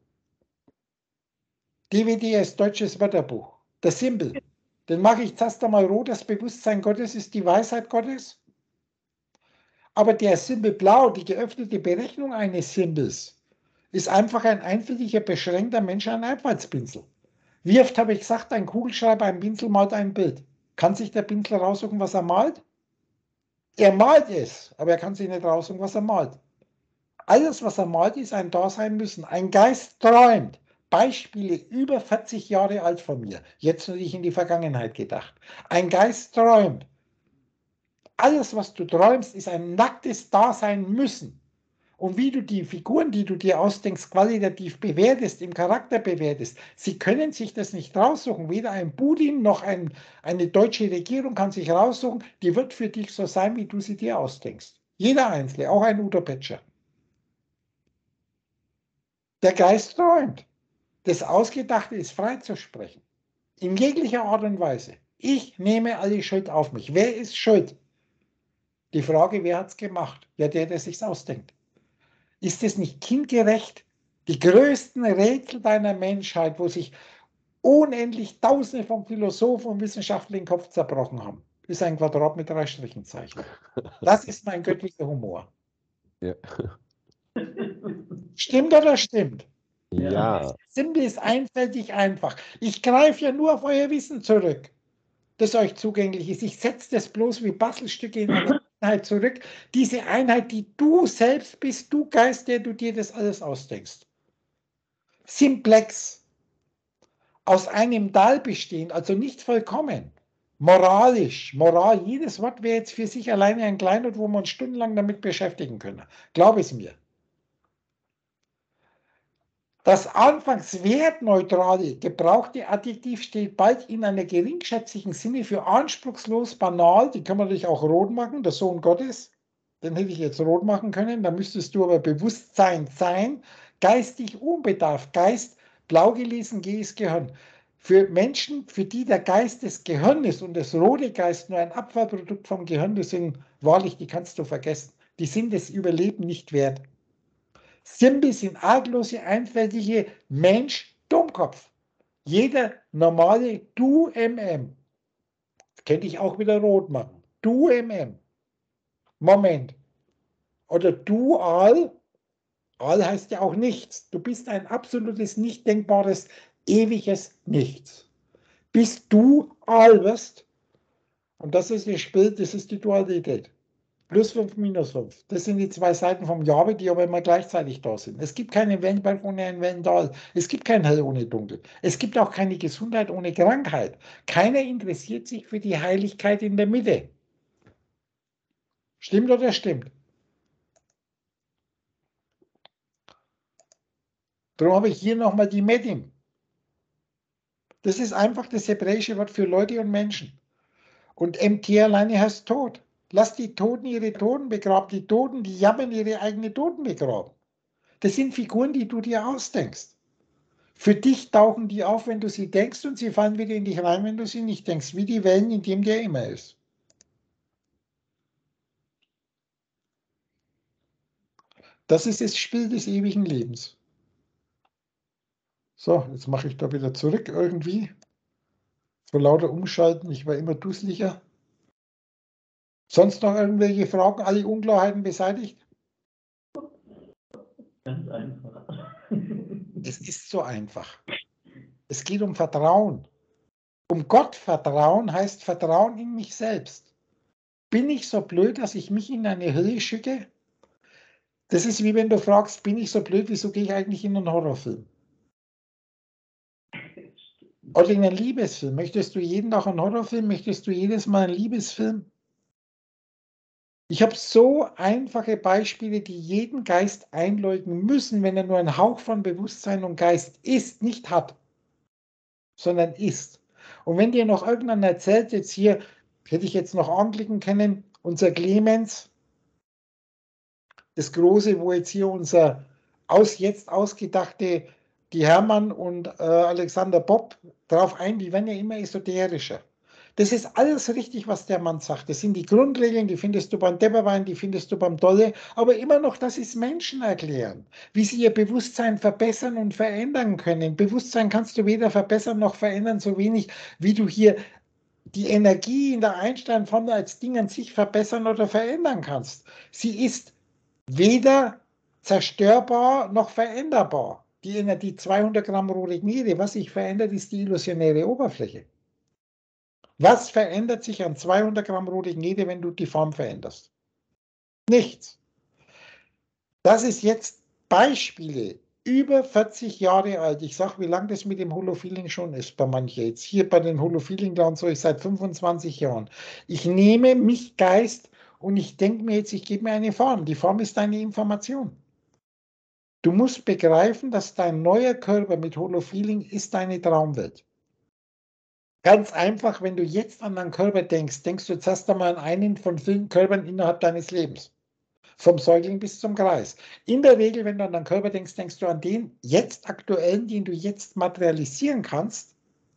D W D als deutsches Wörterbuch. Das Simple. Den mache ich zuerst einmal rot, das Bewusstsein Gottes ist die Weisheit Gottes. Aber der Symbol blau, die geöffnete Berechnung eines Symbols, ist einfach ein einfältiger, beschränkter Mensch an Einfallspinsel. Wie oft habe ich gesagt, ein Kugelschreiber, ein Pinsel malt ein Bild. Kann sich der Pinsel raussuchen, was er malt? Er malt es, aber er kann sich nicht raussuchen, was er malt. Alles, was er malt, ist ein Dasein müssen. Ein Geist träumt. Beispiele über vierzig Jahre alt von mir. Jetzt natürlich in die Vergangenheit gedacht. Ein Geist träumt. Alles, was du träumst, ist ein nacktes Dasein müssen. Und wie du die Figuren, die du dir ausdenkst, qualitativ bewertest, im Charakter bewertest, sie können sich das nicht raussuchen. Weder ein Putin noch ein, eine deutsche Regierung kann sich raussuchen. Die wird für dich so sein, wie du sie dir ausdenkst. Jeder Einzelne, auch ein Udo Petscher. Der Geist träumt. Das Ausgedachte ist frei zu sprechen. In jeglicher Art und Weise. Ich nehme alle Schuld auf mich. Wer ist schuld? Die Frage, wer hat es gemacht? Ja, der, der sich's ausdenkt. Ist es nicht kindgerecht? Die größten Rätsel deiner Menschheit, wo sich unendlich Tausende von Philosophen und Wissenschaftlern den Kopf zerbrochen haben, ist ein Quadrat mit drei Strichenzeichen. Das ist mein göttlicher Humor. Ja. Stimmt oder stimmt? Ja. Simpel ist einfältig einfach. Ich greife ja nur auf euer Wissen zurück, das euch zugänglich ist. Ich setze das bloß wie Bastelstücke in eine Einheit zurück. Diese Einheit, die du selbst bist, du Geist, der du dir das alles ausdenkst. Simplex. Aus einem Teil bestehend, also nicht vollkommen. Moralisch, Moral, jedes Wort wäre jetzt für sich alleine ein Kleinod, wo wir uns stundenlang damit beschäftigen können. Glaub es mir. Das anfangs wertneutrale, gebrauchte Adjektiv steht bald in einer geringschätzigen Sinne für anspruchslos, banal, die kann man natürlich auch rot machen, der Sohn Gottes, den hätte ich jetzt rot machen können, da müsstest du aber Bewusstsein sein, geistig unbedarft, Geist, blau gelesen, G ist Gehirn. Für Menschen, für die der Geist des Gehirns und das rote Geist nur ein Abfallprodukt vom Gehirn, das sind wahrlich, die kannst du vergessen, die sind das Überleben nicht wert. Simpel sind arglose, einfältige Mensch, Dummkopf. Jeder normale Du M M. Das könnte ich auch wieder rot machen. Du M M. Moment. Oder Dual. Al heißt ja auch nichts. Du bist ein absolutes, nicht denkbares, ewiges Nichts. Bis du Al wirst. Und das ist das Spiel, das ist die Dualität. Plus fünf, minus fünf. Das sind die zwei Seiten vom Jabe, die aber immer gleichzeitig da sind. Es gibt keinen Wellenberg ohne ein Wellental. Es gibt kein Hell ohne Dunkel. Es gibt auch keine Gesundheit ohne Krankheit. Keiner interessiert sich für die Heiligkeit in der Mitte. Stimmt oder stimmt? Darum habe ich hier nochmal die Medim. Das ist einfach das hebräische Wort für Leute und Menschen. Und M T alleine heißt Tod. Lass die Toten ihre Toten begraben. Die Toten, die jammern, ihre eigenen Toten begraben. Das sind Figuren, die du dir ausdenkst. Für dich tauchen die auf, wenn du sie denkst, und sie fallen wieder in dich rein, wenn du sie nicht denkst. Wie die Wellen, in denen der immer ist. Das ist das Spiel des ewigen Lebens. So, jetzt mache ich da wieder zurück irgendwie. Vor lauter Umschalten, ich war immer dusseliger. Sonst noch irgendwelche Fragen, alle Unklarheiten beseitigt? Ganz einfach. Es ist so einfach. Es geht um Vertrauen. Um Gott vertrauen heißt Vertrauen in mich selbst. Bin ich so blöd, dass ich mich in eine Hölle schicke? Das ist wie wenn du fragst, bin ich so blöd, wieso gehe ich eigentlich in einen Horrorfilm? Oder in einen Liebesfilm. Möchtest du jeden Tag einen Horrorfilm? Möchtest du jedes Mal einen Liebesfilm? Ich habe so einfache Beispiele, die jeden Geist einläuten müssen, wenn er nur einen Hauch von Bewusstsein und Geist ist, nicht hat, sondern ist. Und wenn dir noch irgendeiner erzählt, jetzt hier, hätte ich jetzt noch anklicken können, unser Clemens, das Große, wo jetzt hier unser aus, jetzt ausgedachte, die Hermann und äh, Alexander Bob drauf ein, die werden ja immer esoterischer. Das ist alles richtig, was der Mann sagt. Das sind die Grundregeln, die findest du beim Depperwein, die findest du beim Dolle, aber immer noch, das ist Menschen erklären, wie sie ihr Bewusstsein verbessern und verändern können. Bewusstsein kannst du weder verbessern noch verändern, so wenig wie du hier die Energie in der Einstein-Formel als Ding an sich verbessern oder verändern kannst. Sie ist weder zerstörbar noch veränderbar. Die Energie zweihundert Gramm rote Niere, was sich verändert, ist die illusionäre Oberfläche. Was verändert sich an zweihundert Gramm rote Niere, wenn du die Form veränderst? Nichts. Das ist jetzt Beispiele, über vierzig Jahre alt. Ich sage, wie lange das mit dem Holofeeling schon ist bei manchen jetzt. Hier bei den Holofeeling-Clowns so ich seit fünfundzwanzig Jahren. Ich nehme mich Geist und ich denke mir jetzt, ich gebe mir eine Form. Die Form ist deine Information. Du musst begreifen, dass dein neuer Körper mit Holofeeling ist deine Traumwelt. Ganz einfach, wenn du jetzt an deinen Körper denkst, denkst du zuerst einmal an einen von vielen Körpern innerhalb deines Lebens. Vom Säugling bis zum Kreis. In der Regel, wenn du an deinen Körper denkst, denkst du an den jetzt aktuellen, den du jetzt materialisieren kannst.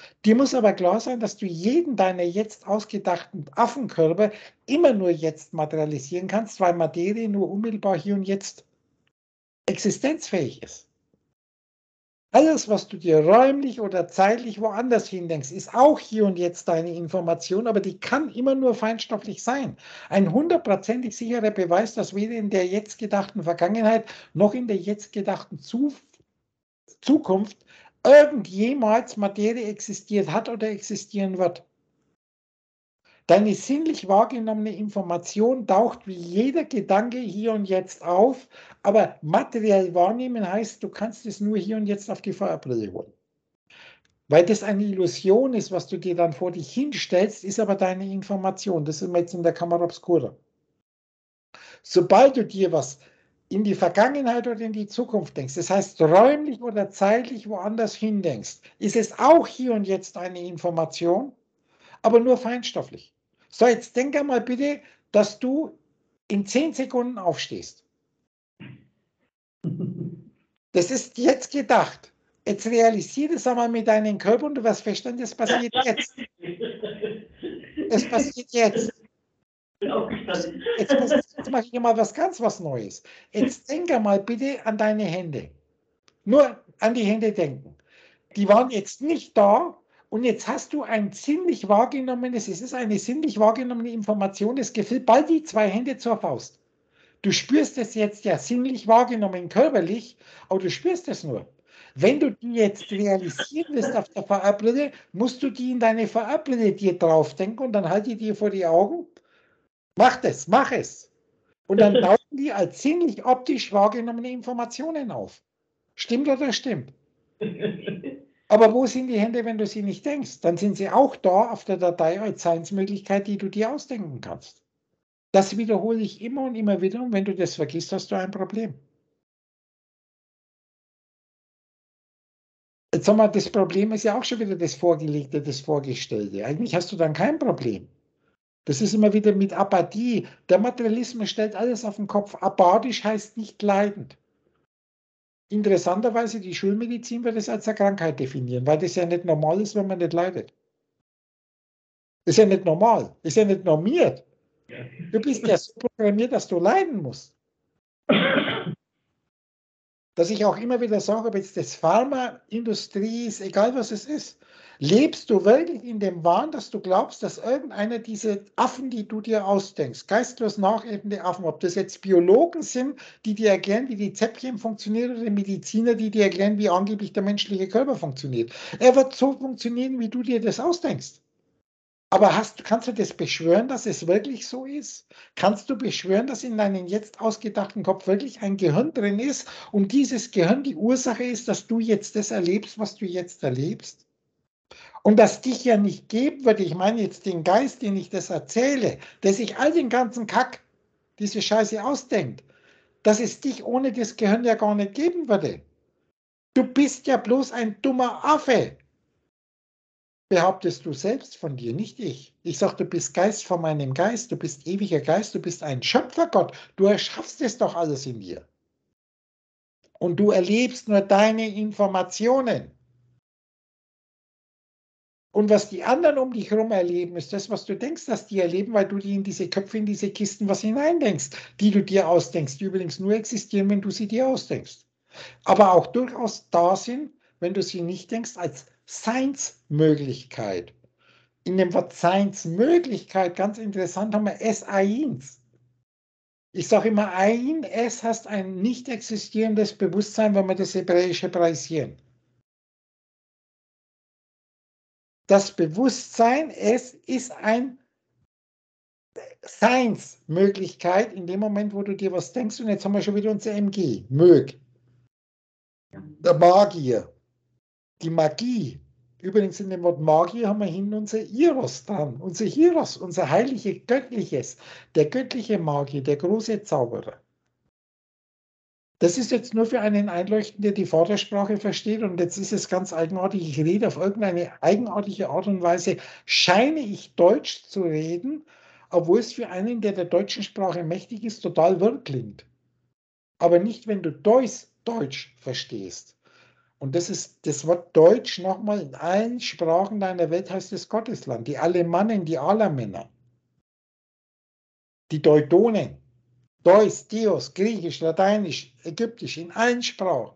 Dir muss aber klar sein, dass du jeden deiner jetzt ausgedachten Affenkörper immer nur jetzt materialisieren kannst, weil Materie nur unmittelbar hier und jetzt existenzfähig ist. Alles, was du dir räumlich oder zeitlich woanders hindenkst, ist auch hier und jetzt deine Information, aber die kann immer nur feinstofflich sein. Ein hundertprozentig sicherer Beweis, dass weder in der jetzt gedachten Vergangenheit noch in der jetzt gedachten Zu- Zukunft irgendjemals Materie existiert hat oder existieren wird. Deine sinnlich wahrgenommene Information taucht wie jeder Gedanke hier und jetzt auf, aber materiell wahrnehmen heißt, du kannst es nur hier und jetzt auf die V R-Brille holen. Weil das eine Illusion ist, was du dir dann vor dich hinstellst, ist aber deine Information. Das ist jetzt in der Camera Obscura. Sobald du dir was in die Vergangenheit oder in die Zukunft denkst, das heißt räumlich oder zeitlich woanders hin denkst, ist es auch hier und jetzt eine Information, aber nur feinstofflich. So, jetzt denk einmal bitte, dass du in zehn Sekunden aufstehst. Das ist jetzt gedacht. Jetzt realisiere das einmal mit deinem Körper und du wirst feststellen, das passiert jetzt. Das passiert jetzt. Jetzt, passiert, jetzt mache ich mal was ganz was Neues. Jetzt denk einmal bitte an deine Hände. Nur an die Hände denken. Die waren jetzt nicht da. Und jetzt hast du ein sinnlich wahrgenommenes, es ist eine sinnlich wahrgenommene Information, das Gefühl, bald die zwei Hände zur Faust. Du spürst es jetzt ja sinnlich wahrgenommen, körperlich, aber du spürst es nur. Wenn du die jetzt realisieren willst auf der V R-Brille, musst du die in deine V R-Brille dir drauf denken und dann halt die dir vor die Augen. Mach das, mach es. Und dann tauchen die als sinnlich optisch wahrgenommene Informationen auf. Stimmt oder stimmt? Aber wo sind die Hände, wenn du sie nicht denkst? Dann sind sie auch da auf der Datei als Seinsmöglichkeit, die du dir ausdenken kannst. Das wiederhole ich immer und immer wieder und wenn du das vergisst, hast du ein Problem. Jetzt haben wir, das Problem ist ja auch schon wieder das Vorgelegte, das Vorgestellte. Eigentlich hast du dann kein Problem. Das ist immer wieder mit Apathie. Der Materialismus stellt alles auf den Kopf. Apathisch heißt nicht leidend. Interessanterweise, die Schulmedizin wird es als eine Krankheit definieren, weil das ja nicht normal ist, wenn man nicht leidet. Das ist ja nicht normal, das ist ja nicht normiert. Du bist ja so programmiert, dass du leiden musst. Dass ich auch immer wieder sage, ob jetzt das Pharmaindustrie ist, egal was es ist, lebst du wirklich in dem Wahn, dass du glaubst, dass irgendeiner dieser Affen, die du dir ausdenkst, geistlos nachäffende Affen, ob das jetzt Biologen sind, die dir erklären, wie die Zäpfchen funktionieren, oder Mediziner, die dir erklären, wie angeblich der menschliche Körper funktioniert. Er wird so funktionieren, wie du dir das ausdenkst. Aber hast, kannst du das beschwören, dass es wirklich so ist? Kannst du beschwören, dass in deinem jetzt ausgedachten Kopf wirklich ein Gehirn drin ist und dieses Gehirn die Ursache ist, dass du jetzt das erlebst, was du jetzt erlebst? Und dass dich ja nicht geben würde, ich meine jetzt den Geist, den ich das erzähle, der sich all den ganzen Kack, diese Scheiße ausdenkt, dass es dich ohne das Gehirn ja gar nicht geben würde. Du bist ja bloß ein dummer Affe. Behauptest du selbst von dir, nicht ich. Ich sage, du bist Geist von meinem Geist, du bist ewiger Geist, du bist ein Schöpfergott, du erschaffst es doch alles in dir. Und du erlebst nur deine Informationen. Und was die anderen um dich herum erleben, ist das, was du denkst, dass die erleben, weil du die in diese Köpfe, in diese Kisten was hineindenkst, die du dir ausdenkst, die übrigens nur existieren, wenn du sie dir ausdenkst. Aber auch durchaus da sind, wenn du sie nicht denkst, als Seinsmöglichkeit. In dem Wort Seinsmöglichkeit, ganz interessant, haben wir es eins. Ich sage immer, ein, es heißt ein nicht existierendes Bewusstsein, wenn wir das Hebräische preisieren. Das Bewusstsein, es ist ein Seinsmöglichkeit in dem Moment, wo du dir was denkst. Und jetzt haben wir schon wieder unser M G, mög. Der Magier, die Magie. Übrigens in dem Wort Magier haben wir hinten unser Iros dran, unser Iros, unser heilige Göttliches, der göttliche Magier, der große Zauberer. Das ist jetzt nur für einen Einleuchten, der die Vatersprache versteht und jetzt ist es ganz eigenartig, ich rede auf irgendeine eigenartige Art und Weise, scheine ich Deutsch zu reden, obwohl es für einen, der der deutschen Sprache mächtig ist, total wirr klingt. Aber nicht, wenn du Deutsch, Deutsch verstehst. Und das ist das Wort Deutsch nochmal in allen Sprachen deiner Welt heißt es Gottesland. Die Alemannen, die Alamänner, die Teutonen, Deus, Dios, Griechisch, Lateinisch, Ägyptisch, in allen Sprachen.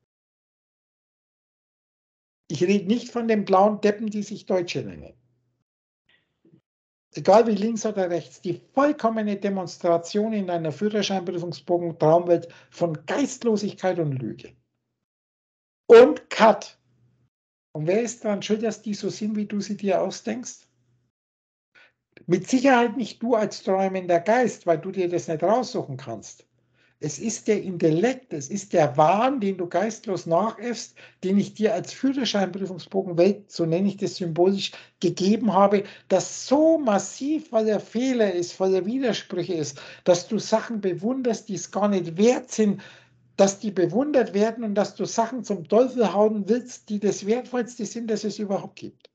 Ich rede nicht von den blauen Deppen, die sich Deutsche nennen. Egal wie links oder rechts, die vollkommene Demonstration in einer Führerscheinprüfungsbogen Traumwelt von Geistlosigkeit und Lüge. Und Cut. Und wer ist daran schuld, dass die so sind, wie du sie dir ausdenkst? Mit Sicherheit nicht du als träumender Geist, weil du dir das nicht raussuchen kannst. Es ist der Intellekt, es ist der Wahn, den du geistlos nachäffst, den ich dir als Führerscheinprüfungsbogen Welt, so nenne ich das symbolisch, gegeben habe, das so massiv, weil er Fehler ist, weil er Widersprüche ist, dass du Sachen bewunderst, die es gar nicht wert sind, dass die bewundert werden und dass du Sachen zum Teufel hauen willst, die das Wertvollste sind, das es überhaupt gibt.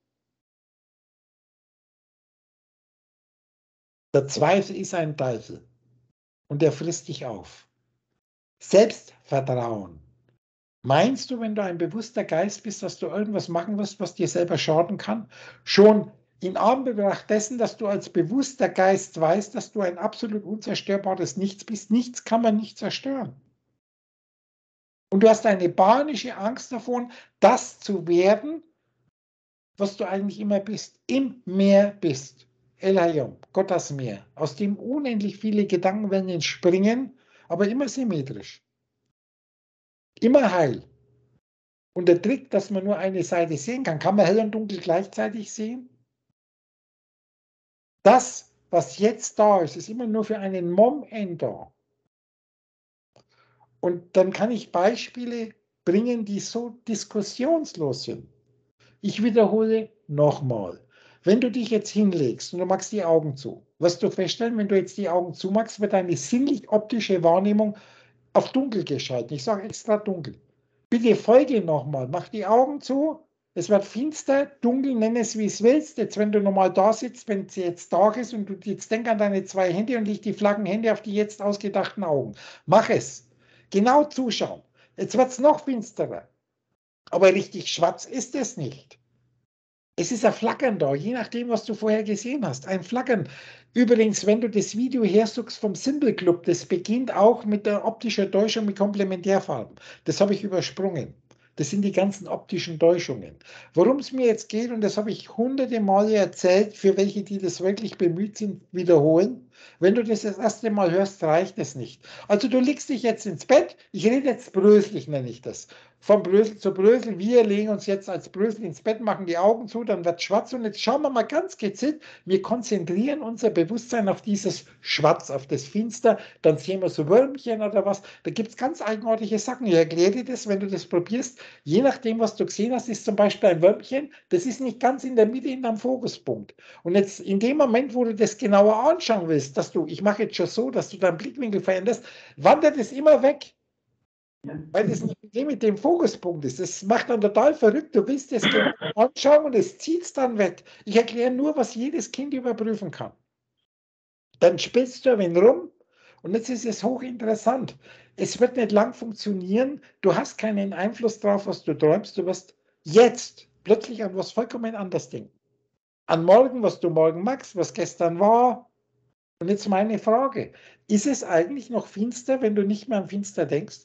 Der Zweifel ist ein Teufel und der frisst dich auf. Selbstvertrauen. Meinst du, wenn du ein bewusster Geist bist, dass du irgendwas machen wirst, was dir selber schaden kann? Schon in Anbetracht dessen, dass du als bewusster Geist weißt, dass du ein absolut unzerstörbares Nichts bist. Nichts kann man nicht zerstören. Und du hast eine panische Angst davon, das zu werden, was du eigentlich immer bist. Im Meer bist. El Hayom, Gott das Meer, aus dem unendlich viele Gedankenwellen entspringen, aber immer symmetrisch. Immer heil. Und der Trick, dass man nur eine Seite sehen kann, kann man hell und dunkel gleichzeitig sehen? Das, was jetzt da ist, ist immer nur für einen Moment da. Und dann kann ich Beispiele bringen, die so diskussionslos sind. Ich wiederhole nochmal. Wenn du dich jetzt hinlegst und du machst die Augen zu, wirst du feststellen, wenn du jetzt die Augen zumachst, wird deine sinnlich-optische Wahrnehmung auf dunkel geschalten. Ich sage extra dunkel. Bitte folge nochmal. Mach die Augen zu. Es wird finster, dunkel, nenn es wie es willst. Jetzt, wenn du nochmal da sitzt, wenn es jetzt Tag ist und du jetzt denk an deine zwei Hände und leg die flachen Hände auf die jetzt ausgedachten Augen. Mach es. Genau zuschauen. Jetzt wird es noch finsterer. Aber richtig schwarz ist es nicht. Es ist ein Flackern da, je nachdem, was du vorher gesehen hast. Ein Flackern. Übrigens, wenn du das Video hersuchst vom Symbol Club, das beginnt auch mit der optischen Täuschung mit Komplementärfarben. Das habe ich übersprungen. Das sind die ganzen optischen Täuschungen. Worum es mir jetzt geht, und das habe ich hunderte Male erzählt, für welche, die das wirklich bemüht sind, wiederholen. Wenn du das das erste Mal hörst, reicht es nicht. Also du legst dich jetzt ins Bett. Ich rede jetzt bröselig, nenne ich das. Von Brösel zu Brösel. Wir legen uns jetzt als Brösel ins Bett, machen die Augen zu, dann wird es schwarz. Und jetzt schauen wir mal ganz gezielt. Wir konzentrieren unser Bewusstsein auf dieses Schwarz, auf das Finster. Dann sehen wir so Würmchen oder was. Da gibt es ganz eigenartige Sachen. Ich erkläre dir das, wenn du das probierst. Je nachdem, was du gesehen hast, ist zum Beispiel ein Würmchen. Das ist nicht ganz in der Mitte in deinem Fokuspunkt. Und jetzt in dem Moment, wo du das genauer anschauen willst, dass du, ich mache jetzt schon so, dass du deinen Blickwinkel veränderst, wandert es immer weg. Ja. Weil das nicht mit dem Fokuspunkt ist. Das macht dann total verrückt. Du willst das genau anschauen und es zieht es dann weg. Ich erkläre nur, was jedes Kind überprüfen kann. Dann spielst du ein wenig rum und jetzt ist es hochinteressant. Es wird nicht lang funktionieren. Du hast keinen Einfluss darauf, was du träumst. Du wirst jetzt plötzlich an was vollkommen anderes denken. An morgen, was du morgen magst, was gestern war. Und jetzt meine Frage. Ist es eigentlich noch finster, wenn du nicht mehr an finster denkst?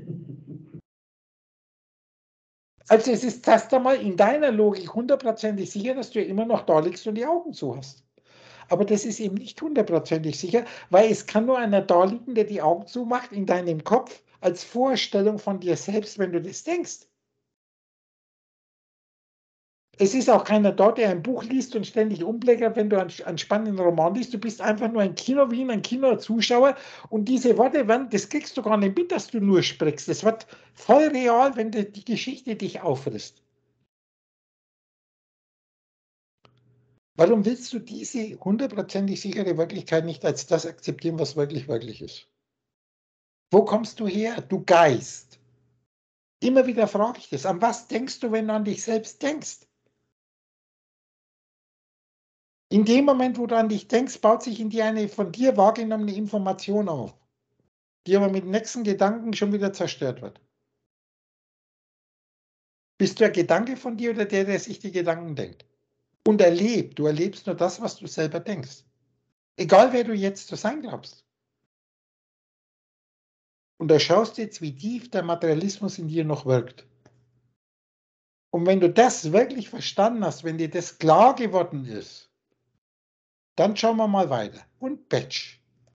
Also es ist erst einmal in deiner Logik hundertprozentig sicher, dass du immer noch da liegst und die Augen zu hast. Aber das ist eben nicht hundertprozentig sicher, weil es kann nur einer da liegen, der die Augen zumacht in deinem Kopf als Vorstellung von dir selbst, wenn du das denkst. Es ist auch keiner da, der ein Buch liest und ständig umblättert, wenn du einen spannenden Roman liest. Du bist einfach nur ein Kino-Wien, ein Kino-Zuschauer. Und diese Worte werden, das kriegst du gar nicht mit, dass du nur sprichst. Das wird voll real, wenn die, die Geschichte dich auffrisst. Warum willst du diese hundertprozentig sichere Wirklichkeit nicht als das akzeptieren, was wirklich wirklich ist? Wo kommst du her, du Geist? Immer wieder frage ich das. An was denkst du, wenn du an dich selbst denkst? In dem Moment, wo du an dich denkst, baut sich in dir eine von dir wahrgenommene Information auf, die aber mit dem nächsten Gedanken schon wieder zerstört wird. Bist du ein Gedanke von dir oder der, der sich die Gedanken denkt? Und erlebt, du erlebst nur das, was du selber denkst. Egal, wer du jetzt zu sein glaubst. Und da schaust du jetzt, wie tief der Materialismus in dir noch wirkt. Und wenn du das wirklich verstanden hast, wenn dir das klar geworden ist, dann schauen wir mal weiter. Und Batch.